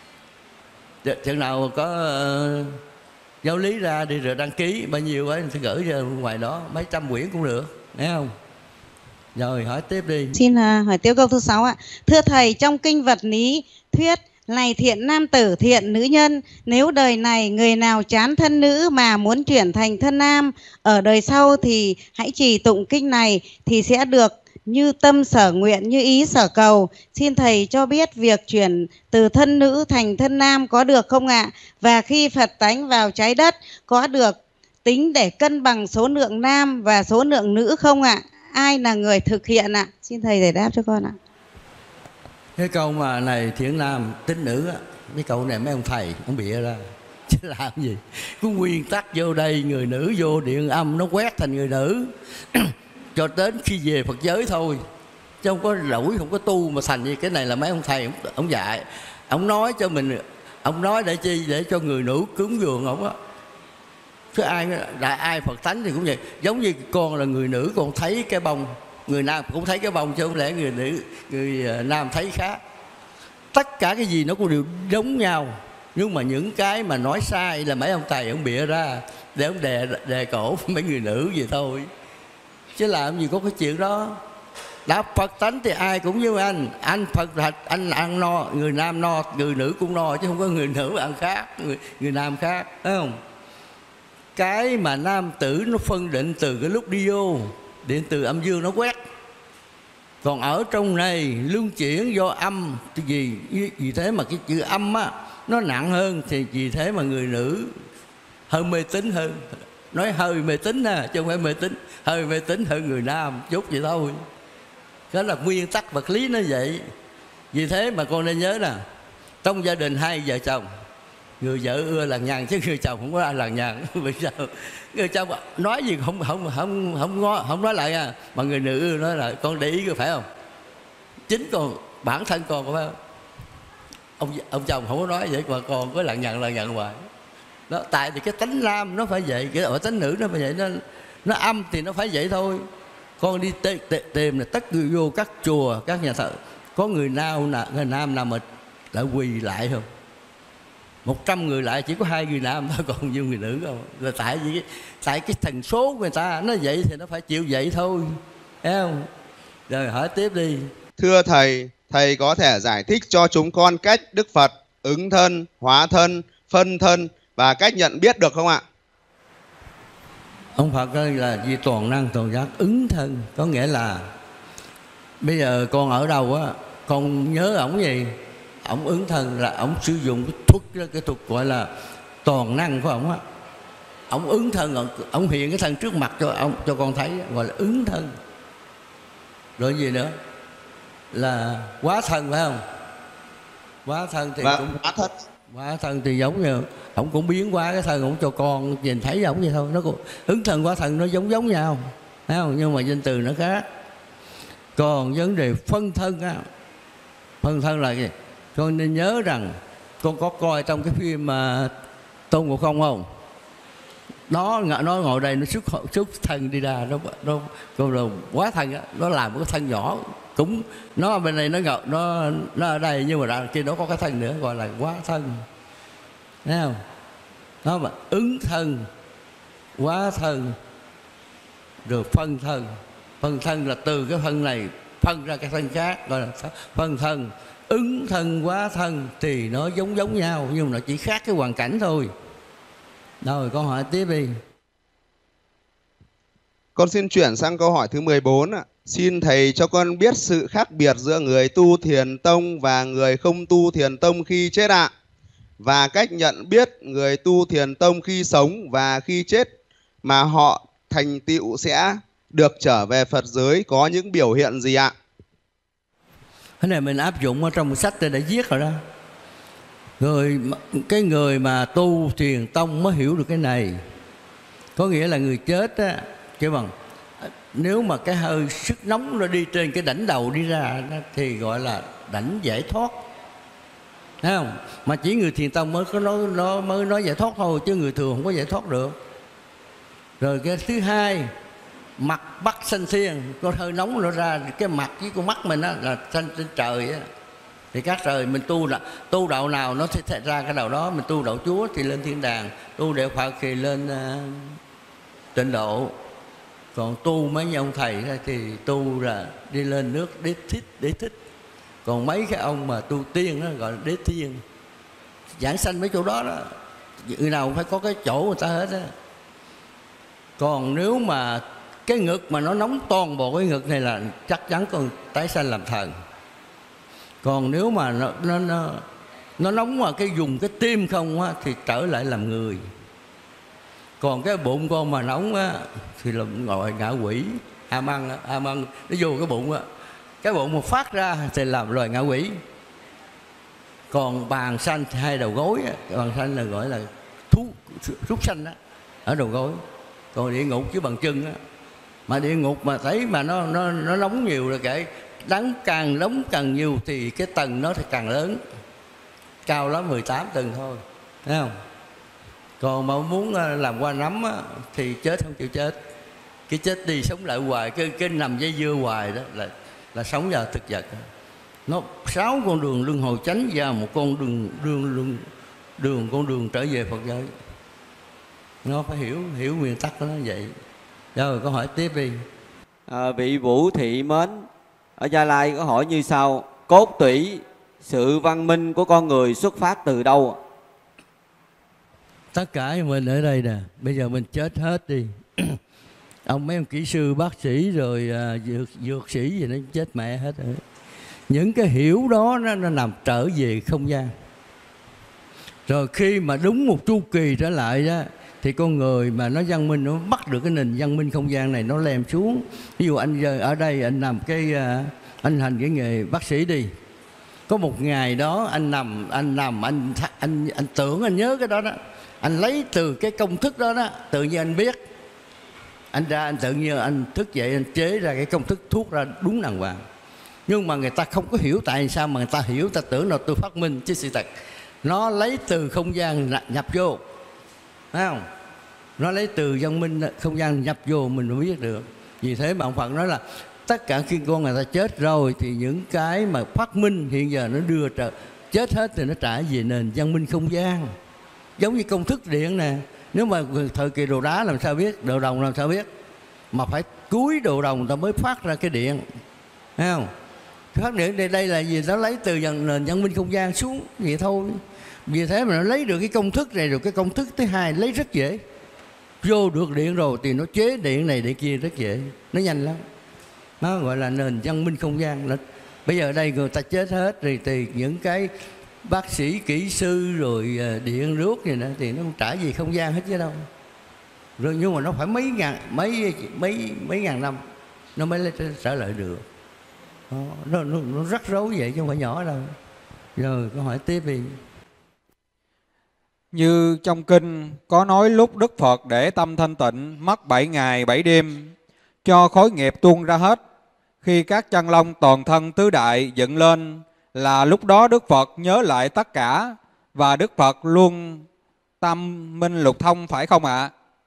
nè. Chừng nào có giáo lý ra đi rồi đăng ký bao nhiêu ấy thì gửi ra ngoài đó mấy trăm quyển cũng được, thấy không? Rồi hỏi tiếp đi. Xin hỏi tiếp câu thứ 6 ạ. Thưa Thầy, trong kinh Vật Lý thuyết: này thiện nam tử, thiện nữ nhân, nếu đời này người nào chán thân nữ mà muốn chuyển thành thân nam, ở đời sau thì hãy trì tụng kinh này thì sẽ được như tâm sở nguyện, như ý sở cầu. Xin Thầy cho biết việc chuyển từ thân nữ thành thân nam có được không ạ? Và khi Phật tánh vào trái đất có được tính để cân bằng số lượng nam và số lượng nữ không ạ? Ai là người thực hiện ạ? Xin Thầy giải đáp cho con ạ. Cái câu mà này thiện nam tính nữ á, cái câu này mấy ông thầy ông bịa ra chứ làm gì. Cái nguyên tắc vô đây người nữ vô điện âm nó quét thành người nữ cho đến khi về Phật giới thôi, chứ không có lỗi, không có tu mà thành như cái này là mấy ông thầy ông dạy, ông nói cho mình, ông nói để chi, để cho người nữ cúng dường ông á. Chứ ai Phật tánh thì cũng vậy. Giống như con là người nữ, con thấy cái bông, người nam cũng thấy cái bông, chứ không lẽ người nam thấy khác. Tất cả cái gì nó cũng đều giống nhau, nhưng mà những cái mà nói sai là mấy ông thầy ông bịa ra để ông đè cổ mấy người nữ vậy thôi, chứ làm gì có cái chuyện đó. Đã Phật tánh thì ai cũng như anh Phật thật, anh ăn no, người nam no, người nữ cũng no, chứ không có người nữ ăn khác, người nam khác, thấy không? Cái mà nam tử nó phân định từ cái lúc đi vô, điện từ âm dương nó quét. Còn ở trong này luân chuyển do âm, vì thế mà cái chữ âm á nó nặng hơn, thì vì thế mà người nữ hơi mê tín hơn. Nói hơi mê tín chứ không phải mê tín, hơi mê tín hơn người nam chút vậy thôi. Đó là nguyên tắc vật lý nó vậy. Vì thế mà con nên nhớ nè, trong gia đình hai vợ chồng, người vợ ưa lằng nhằng chứ người chồng không có ai lằng nhằng. Vì sao? Người chồng nói gì không nói lại à, mà người nữ ưa nói lại. Con để ý có phải không? Chính còn bản thân con có phải không? Ông chồng không có nói vậy mà con có lằng nhằng hoài. Đó, tại vì cái tánh nam nó phải vậy, cái tánh nữ nó phải vậy, nó âm thì nó phải vậy thôi. Con đi tìm là tất người vô các chùa, các nhà thờ, có người nam nào mà lại quỳ lại không? 100 người lại chỉ có 2 người nam thôi, còn nhiều người nữ không? Là tại cái tần số của người ta nó vậy thì nó phải chịu vậy thôi, thấy không? Rồi hỏi tiếp đi. Thưa thầy, thầy có thể giải thích cho chúng con cách Đức Phật ứng thân, hóa thân, phân thân và cách nhận biết được không ạ? Ông Phật ơi là vì toàn năng toàn giác, ứng thân có nghĩa là bây giờ con ở đâu á, con nhớ ổng gì, ổng ứng thân là ổng sử dụng cái thuật gọi là toàn năng của ổng á. Ổng ứng thân, ổng hiện cái thân trước mặt cho con thấy, gọi là ứng thân. Rồi gì nữa? Là hóa thân phải không? Hóa thân thì cũng hóa thân thì giống như ổng cũng biến hóa cái thân ổng cho con nhìn thấy ổng vậy thôi. Nó cũng ứng thân hóa thân nó giống nhau, thấy không? Nhưng mà danh từ nó khác. Còn vấn đề phân thân á, phân thân là gì? Con nên nhớ rằng con có coi trong cái phim mà Tôn Ngộ Không không? Nó ngồi đây nó xuất thân đi ra, nó hóa thân á, nó làm một cái thân nhỏ, cũng nó bên này nó ở đây, nhưng mà ra kia nó có cái thân nữa gọi là hóa thân, thấy không? Nó mà ứng thân, hóa thân, rồi phân thân. Phân thân là từ cái thân này phân ra cái thân khác, gọi là phân thân. Ứng thân, hóa thân thì nó giống nhau, nhưng mà nó chỉ khác cái hoàn cảnh thôi. Rồi con hỏi tiếp đi. Con xin chuyển sang câu hỏi thứ 14 ạ. Xin thầy cho con biết sự khác biệt giữa người tu thiền tông và người không tu thiền tông khi chết ạ. Và cách nhận biết người tu thiền tông khi sống và khi chết mà họ thành tựu sẽ được trở về Phật giới có những biểu hiện gì ạ? Cái này mình áp dụng ở trong sách tôi đã viết rồi đó. Cái người mà tu thiền tông mới hiểu được cái này. Có nghĩa là người chết á, kêu bằng nếu mà cái hơi sức nóng nó đi trên cái đảnh đầu đi ra thì gọi là đảnh giải thoát, thấy không? Mà chỉ người thiền tông mới có mới nói giải thoát thôi, chứ người thường không có giải thoát được. Rồi cái thứ hai, mặt bắt sanh thiên, có hơi nóng nó ra cái mặt với con mắt mình á là sanh trên trời á. Thì các trời mình tu đạo nào nó sẽ ra cái đạo đó. Mình tu đạo Chúa thì lên thiên đàng, tu đạo Phật thì lên tịnh độ. Còn tu mấy ông thầy thì tu là đi lên nước đế thích. Còn mấy cái ông mà tu tiên đó gọi là đế thiên, giảng sanh mấy chỗ đó đó. Người nào cũng phải có cái chỗ người ta hết á. Còn nếu mà cái ngực mà nó nóng toàn bộ cái ngực này là chắc chắn còn tái sanh làm thần. Còn nếu mà nó nóng mà cái dùng cái tim không á thì trở lại làm người. Còn cái bụng con mà nóng á thì là gọi ngạ quỷ, a măng nó vô cái bụng á, cái bụng mà phát ra thì làm loài ngạ quỷ. Còn bàn sanh thì hai đầu gối á, bàn sanh là gọi là súc sanh á, ở đầu gối. Còn địa ngục chứ bằng chân á. Mà địa ngục mà thấy mà nó nóng nhiều là kể càng nóng càng nhiều thì cái tầng nó thì càng lớn, cao lắm 18 tầng thôi, thấy không? Còn mà muốn làm qua nắm á, thì chết không chịu chết, cái chết đi sống lại hoài, cái nằm dây dưa hoài đó là sống vào thực vật. Nó 6 con đường luân hồi chánh và một con đường trở về Phật giới. Nó phải hiểu nguyên tắc của nó vậy. Rồi câu hỏi tiếp đi. Vị Vũ Thị Mến ở Gia Lai có hỏi như sau: cốt tủy sự văn minh của con người xuất phát từ đâu? Tất cả mình ở đây nè, bây giờ mình chết hết đi. Mấy ông kỹ sư, bác sĩ rồi dược sĩ gì nó chết mẹ hết rồi. Những cái hiểu đó nó nằm trở về không gian. Rồi khi mà đúng một chu kỳ trở lại đó, thì con người mà nó văn minh, nó bắt được cái nền văn minh không gian này, nó lem xuống. Ví dụ anh giờ ở đây anh làm anh hành cái nghề bác sĩ đi. Có một ngày đó anh tưởng anh nhớ cái đó đó, anh lấy từ cái công thức đó đó, tự nhiên anh biết. Anh tự nhiên anh thức dậy, anh chế ra cái công thức thuốc ra đúng đàng hoàng. Nhưng mà người ta không có hiểu tại sao mà người ta hiểu, ta tưởng là tôi phát minh, chứ sự thật nó lấy từ không gian nhập vô, thấy không? Nó lấy từ văn minh không gian nhập vô mình mới biết được. Vì thế mà ông Phật nói là tất cả khi con người ta chết rồi thì những cái mà phát minh hiện giờ nó đưa chết hết thì nó trả về nền văn minh không gian. Giống như công thức điện nè, nếu mà thời kỳ đồ đá làm sao biết, đồ đồng làm sao biết, mà phải cuối đồ đồng ta mới phát ra cái điện, thấy không? Phát điện đây là gì? Nó lấy từ nền văn minh không gian xuống vậy thôi. Vì thế mà nó lấy được cái công thức này, rồi cái công thức thứ hai lấy rất dễ. Vô được điện rồi thì nó chế điện này điện kia rất dễ, nó nhanh lắm. Nó gọi là nền văn minh không gian. Bây giờ ở đây người ta chết hết rồi thì những cái bác sĩ, kỹ sư rồi điện nước gì nữa thì nó không trả gì không gian hết chứ đâu. Rồi nhưng mà nó phải mấy ngàn năm nó mới trở lại được. Nó rắc rối vậy chứ không phải nhỏ đâu. Rồi câu hỏi tiếp đi. Như trong kinh có nói lúc Đức Phật để tâm thanh tịnh mất 7 ngày 7 đêm cho khối nghiệp tuôn ra hết. Khi các chân lông toàn thân tứ đại dựng lên là lúc đó Đức Phật nhớ lại tất cả, và Đức Phật luôn tâm minh lục thông, phải không ạ?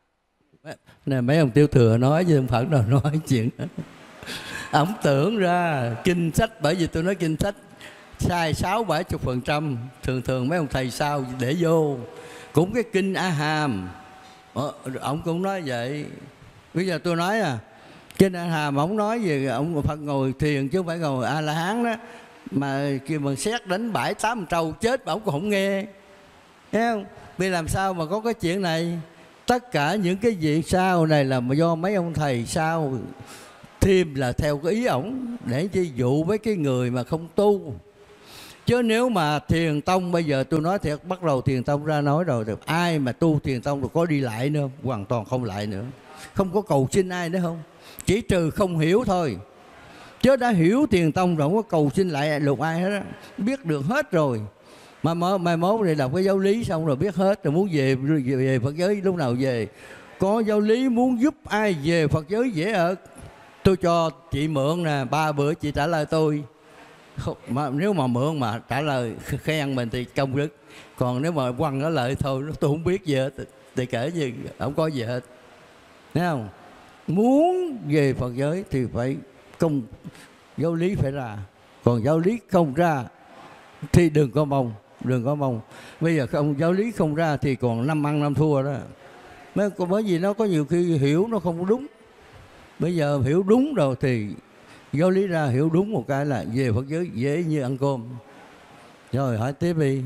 Nè mấy ông Tiêu Thừa nói chứ không phải đâu nói chuyện đó. Ổng tưởng ra kinh sách, bởi vì tôi nói kinh sách sai 60-70%. Thường mấy ông thầy sao để vô. Cũng cái kinh A Hàm ổng cũng nói vậy. Bây giờ tôi nói kinh A Hàm ổng nói về ổng Phật ngồi thiền chứ không phải ngồi A La Hán đó, mà kêu bằng xét đánh 7-8 trâu chết ổng cũng không nghe, thấy không? Vì làm sao mà có cái chuyện này? Tất cả những cái việc sau này là do mấy ông thầy sau thêm là theo cái ý ổng để chi dụ với cái người mà không tu. Chứ nếu mà thiền tông, bây giờ tôi nói thiệt, bắt đầu thiền tông ra nói rồi, ai mà tu thiền tông rồi có đi lại nữa, hoàn toàn không lại nữa, không có cầu xin ai nữa không, chỉ trừ không hiểu thôi. Chứ đã hiểu thiền tông rồi không có cầu xin lại lục ai hết á, biết được hết rồi. Mà mai mốt thì đọc cái giáo lý xong rồi biết hết, rồi muốn về Phật giới lúc nào về. Có giáo lý muốn giúp ai về Phật giới dễ ợt. Tôi cho chị mượn nè, 3 bữa chị trả lời tôi. Mà nếu mà mượn mà trả lời khen mình thì công đức. Còn nếu mà quăng nó lợi thôi, tôi không biết gì hết, thì kể gì không có gì hết, thấy không? Muốn về Phật giới thì phải công giáo lý phải ra, còn giáo lý không ra thì đừng có mong. Bây giờ không giáo lý không ra thì còn 5 ăn 5 thua đó. Bởi vì nó có nhiều khi hiểu nó không đúng. Bây giờ hiểu đúng rồi thì giáo lý ra, hiểu đúng một cái là về Phật giới dễ như ăn cơm. Rồi hỏi tiếp đi.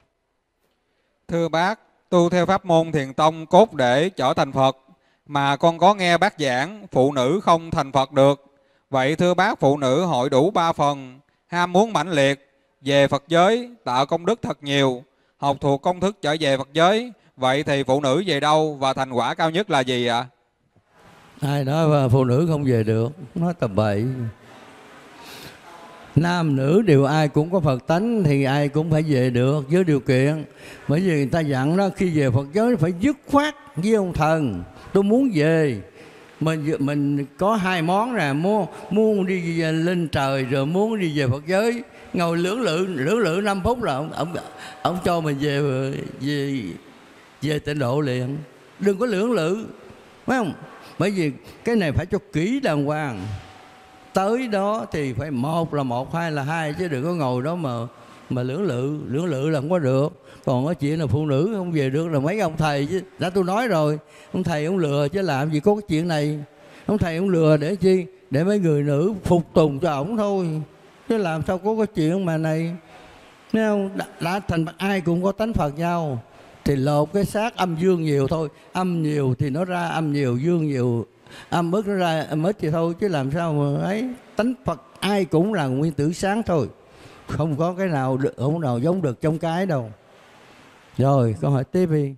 Thưa bác, tu theo pháp môn thiền tông cốt để trở thành Phật, mà con có nghe bác giảng phụ nữ không thành Phật được. Vậy thưa bác, phụ nữ hội đủ 3 phần: ham muốn mãnh liệt, về Phật giới, tạo công đức thật nhiều, học thuộc công thức trở về Phật giới. Vậy thì phụ nữ về đâu và thành quả cao nhất là gì ạ? Ai nói phụ nữ không về được, nói tầm bậy. Nam nữ đều ai cũng có Phật tánh thì ai cũng phải về được với điều kiện. Bởi vì người ta dặn đó, khi về Phật giới phải dứt khoát với ông thần. Tôi muốn về. Mình có 2 món nè, muốn đi lên trời rồi muốn đi về Phật giới. Ngồi lưỡng lự 5 phút là ông cho mình về tịnh độ liền. Đừng có lưỡng lự, phải không? Bởi vì cái này phải cho kỹ đàng hoàng. Tới đó thì phải 1 là 1, 2 là 2, chứ đừng có ngồi đó mà mà lưỡng lự là không có được. Còn cái chuyện là phụ nữ không về được là mấy ông thầy chứ. Đã tôi nói rồi, ông thầy ông lừa chứ làm gì có cái chuyện này. Ông thầy ông lừa để chi? Để mấy người nữ phục tùng cho ổng thôi, chứ làm sao có cái chuyện mà này. Thấy không? Đã thành ai cũng có tánh Phật nhau, thì lột cái xác âm dương nhiều thôi. Âm nhiều thì nó ra âm nhiều, dương nhiều âm ít nó ra âm ít thì thôi, chứ làm sao mà ấy. Tánh Phật ai cũng là nguyên tử sáng thôi, không có cái nào được, không nào giống được trong cái đâu. Rồi câu hỏi tiếp đi.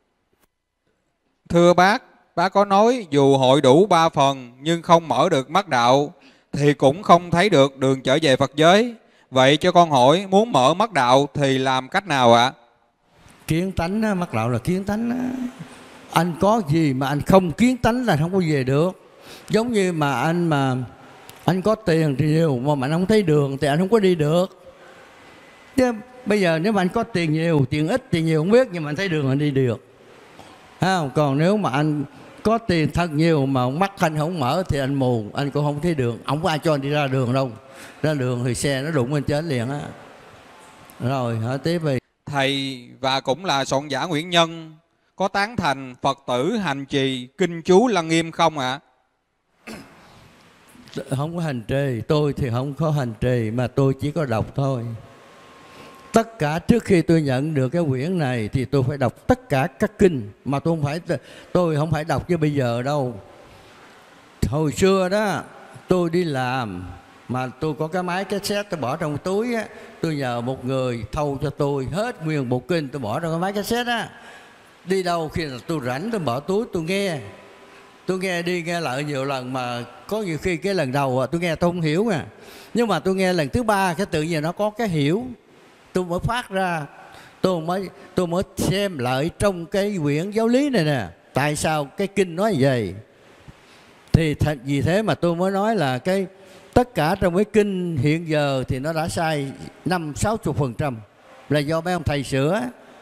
Thưa bác có nói dù hội đủ 3 phần nhưng không mở được mắt đạo thì cũng không thấy được đường trở về Phật giới. Vậy cho con hỏi, muốn mở mắt đạo thì làm cách nào ạ? Kiến tánh á, mắt đạo là kiến tánh á. Anh có gì mà anh không kiến tánh là không có về được. Giống như mà anh có tiền thì nhiều mà anh không thấy đường thì anh không có đi được. Chứ bây giờ nếu mà anh có tiền nhiều, tiền ít, tiền nhiều không biết, nhưng mà anh thấy đường anh đi được. Không? Còn nếu mà anh có tiền thật nhiều mà mắt anh không mở thì anh mù, anh cũng không thấy đường. Không có ai cho anh đi ra đường đâu. Ra đường thì xe nó đụng lên trên liền á. Rồi hỏi tiếp đi. Thầy và cũng là soạn giả Nguyễn Nhân có tán thành Phật tử hành trì kinh chú Lăng Nghiêm không ạ? Không có hành trì, tôi thì không có hành trì mà tôi chỉ có đọc thôi. Tất cả trước khi tôi nhận được cái quyển này thì tôi phải đọc tất cả các kinh, mà tôi không phải đọc như bây giờ đâu. Hồi xưa đó tôi đi làm mà tôi có cái máy cassette tôi bỏ trong túi á, tôi nhờ một người thâu cho tôi hết nguyên bộ kinh, tôi bỏ trong cái máy cassette á. Đi đâu khi là tôi rảnh tôi bỏ túi tôi nghe đi nghe lại nhiều lần, mà có nhiều khi cái lần đầu tôi nghe tôi không hiểu nha, nhưng mà tôi nghe lần thứ 3 cái tự nhiên nó có cái hiểu, tôi mới phát ra, tôi mới xem lại trong cái quyển giáo lý này nè, tại sao cái kinh nói vậy. Thì vì thế mà tôi mới nói là tất cả trong cái kinh hiện giờ thì nó đã sai 50-60%, là do mấy ông thầy sửa.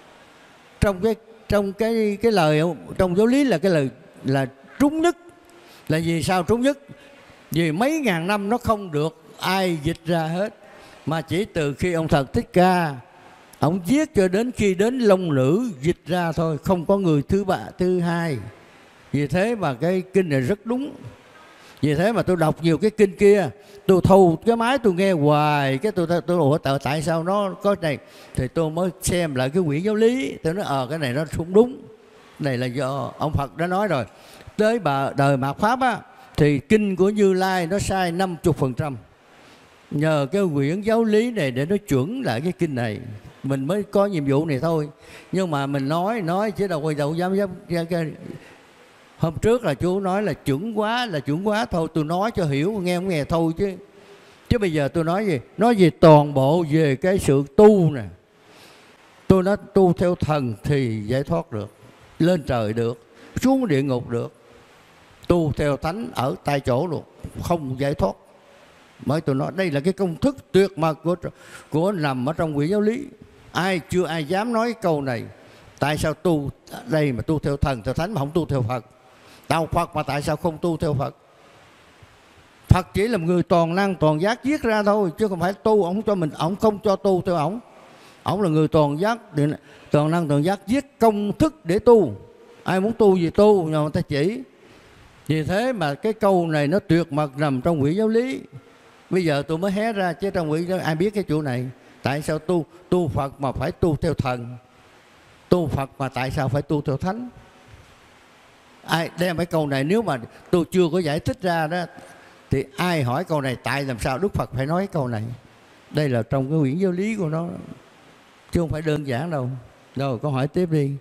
Trong cái lời trong giáo lý là cái lời là trúng nhất. Là vì sao trúng nhất? Vì mấy ngàn năm nó không được ai dịch ra hết, mà chỉ từ khi ông Thật Thích Ca ông viết cho đến khi đến Long Nữ dịch ra thôi, không có người thứ hai. Vì thế mà cái kinh này rất đúng. Vì thế mà tôi đọc nhiều cái kinh kia, tôi thu cái máy tôi nghe hoài, cái tôi ủa tại sao nó có này, thì tôi mới xem lại cái quyển giáo lý, tôi nói cái này nó không đúng, này là do ông Phật đã nói rồi. Tới đời mạt Pháp á thì kinh của Như Lai nó sai 50%. Nhờ cái quyển giáo lý này để nó chuẩn lại cái kinh này, mình mới có nhiệm vụ này thôi. Nhưng mà mình nói chứ đâu dám hôm trước là chú nói là chuẩn quá thôi, tôi nói cho hiểu, nghe không nghe thôi chứ bây giờ tôi nói gì? Nói về toàn bộ về cái sự tu nè. Tôi nói tu theo thần thì giải thoát được, lên trời được, xuống địa ngục được. Tu theo thánh ở tại chỗ được, không giải thoát. Mới tôi nói đây là cái công thức tuyệt mật của nằm ở trong quyển giáo lý. Chưa ai dám nói câu này. Tại sao tu đây mà tu theo thần theo thánh mà không tu theo Phật? Đạo Phật mà tại sao không tu theo Phật? Phật chỉ là một người toàn năng toàn giác viết ra thôi, chứ không phải tu. Ông cho mình, ông không cho tu theo ông. Ông là người toàn giác, toàn năng toàn giác viết công thức để tu. Ai muốn tu gì tu, nhưng mà người ta chỉ. Vì thế mà cái câu này nó tuyệt mật nằm trong quyển giáo lý. Bây giờ tôi mới hé ra, chứ trong quyển giáo lý ai biết cái chỗ này. Tại sao tu Phật mà phải tu theo thần? Tu Phật mà tại sao phải tu theo thánh? Ai đem cái câu này, nếu mà tôi chưa có giải thích ra đó thì ai hỏi câu này tại làm sao Đức Phật phải nói câu này. Đây là trong cái quyển giáo lý của nó, chứ không phải đơn giản đâu. Rồi câu hỏi tiếp đi.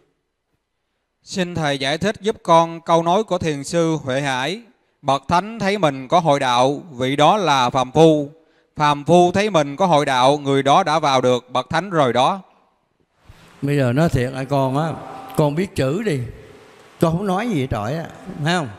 Xin Thầy giải thích giúp con câu nói của Thiền sư Huệ Hải: bậc thánh thấy mình có hội đạo, vị đó là phàm phu. Phàm phu thấy mình có hội đạo, người đó đã vào được bậc thánh rồi đó. Bây giờ nói thiệt con biết chữ đi, con không nói gì trọi á, thấy không?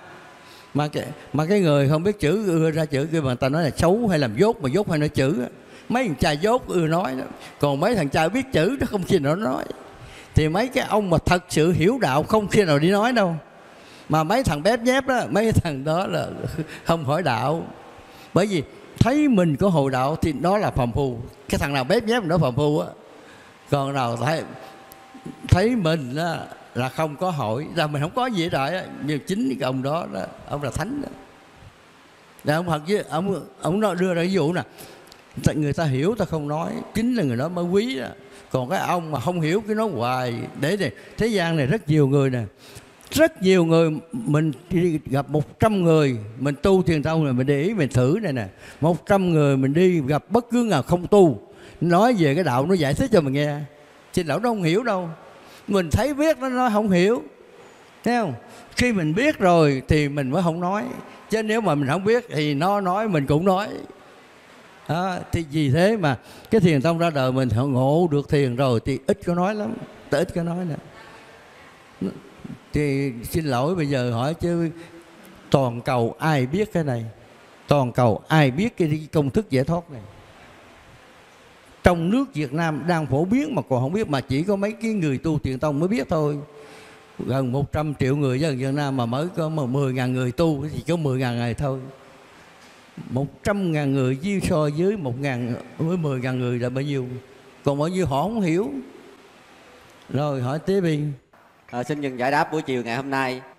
Mà cái người không biết chữ ưa ra chữ kia mà người ta nói là xấu hay làm dốt, mà dốt hay nói chữ á. Mấy thằng trai dốt ưa nói đó, còn mấy thằng trai biết chữ nó không khi nào nó nói. Thì mấy cái ông mà thật sự hiểu đạo không khi nào đi nói đâu. Mà mấy thằng bép nhép đó, mấy thằng đó là không hỏi đạo. Bởi vì thấy mình có hồi đạo thì đó là phàm phu. Cái thằng nào bếp nhép nó phàm phu á. Còn nào thấy mình là không có hỏi, là mình không có gì hết rồi á. Nhưng chính cái ông đó, ông là thánh đó. Là ông Phật với ông nó đưa ra ví dụ nè, người ta hiểu ta không nói, chính là người đó mới quý đó. Còn cái ông mà không hiểu cái nói hoài. Để này, thế gian này rất nhiều người nè, rất nhiều người. Mình đi gặp 100 người mình tu thiền tông, rồi mình để ý mình thử này nè, 100 người mình đi gặp bất cứ nào không tu, nói về cái đạo nó giải thích cho mình nghe, xin lỗi nó không hiểu đâu. Mình thấy biết nó nói không hiểu, thấy không? Khi mình biết rồi thì mình mới không nói, chứ nếu mà mình không biết thì nó nói mình cũng nói. Thì vì thế mà cái thiền tông ra đời mình ngộ được thiền rồi thì ít có nói lắm, ta ít có nói nè. Thì xin lỗi bây giờ hỏi chứ toàn cầu ai biết cái này? Toàn cầu ai biết cái công thức giải thoát này? Trong nước Việt Nam đang phổ biến mà còn không biết, mà chỉ có mấy cái người tu thiền tông mới biết thôi. Gần 100 triệu người dân Việt Nam mà mới có 10.000 người tu thì có 10.000 người thôi. 100.000 người với so với 10.000 người là bao nhiêu? Còn bao nhiêu họ không hiểu. Rồi hỏi tiếp đi. Xin dừng giải đáp buổi chiều ngày hôm nay.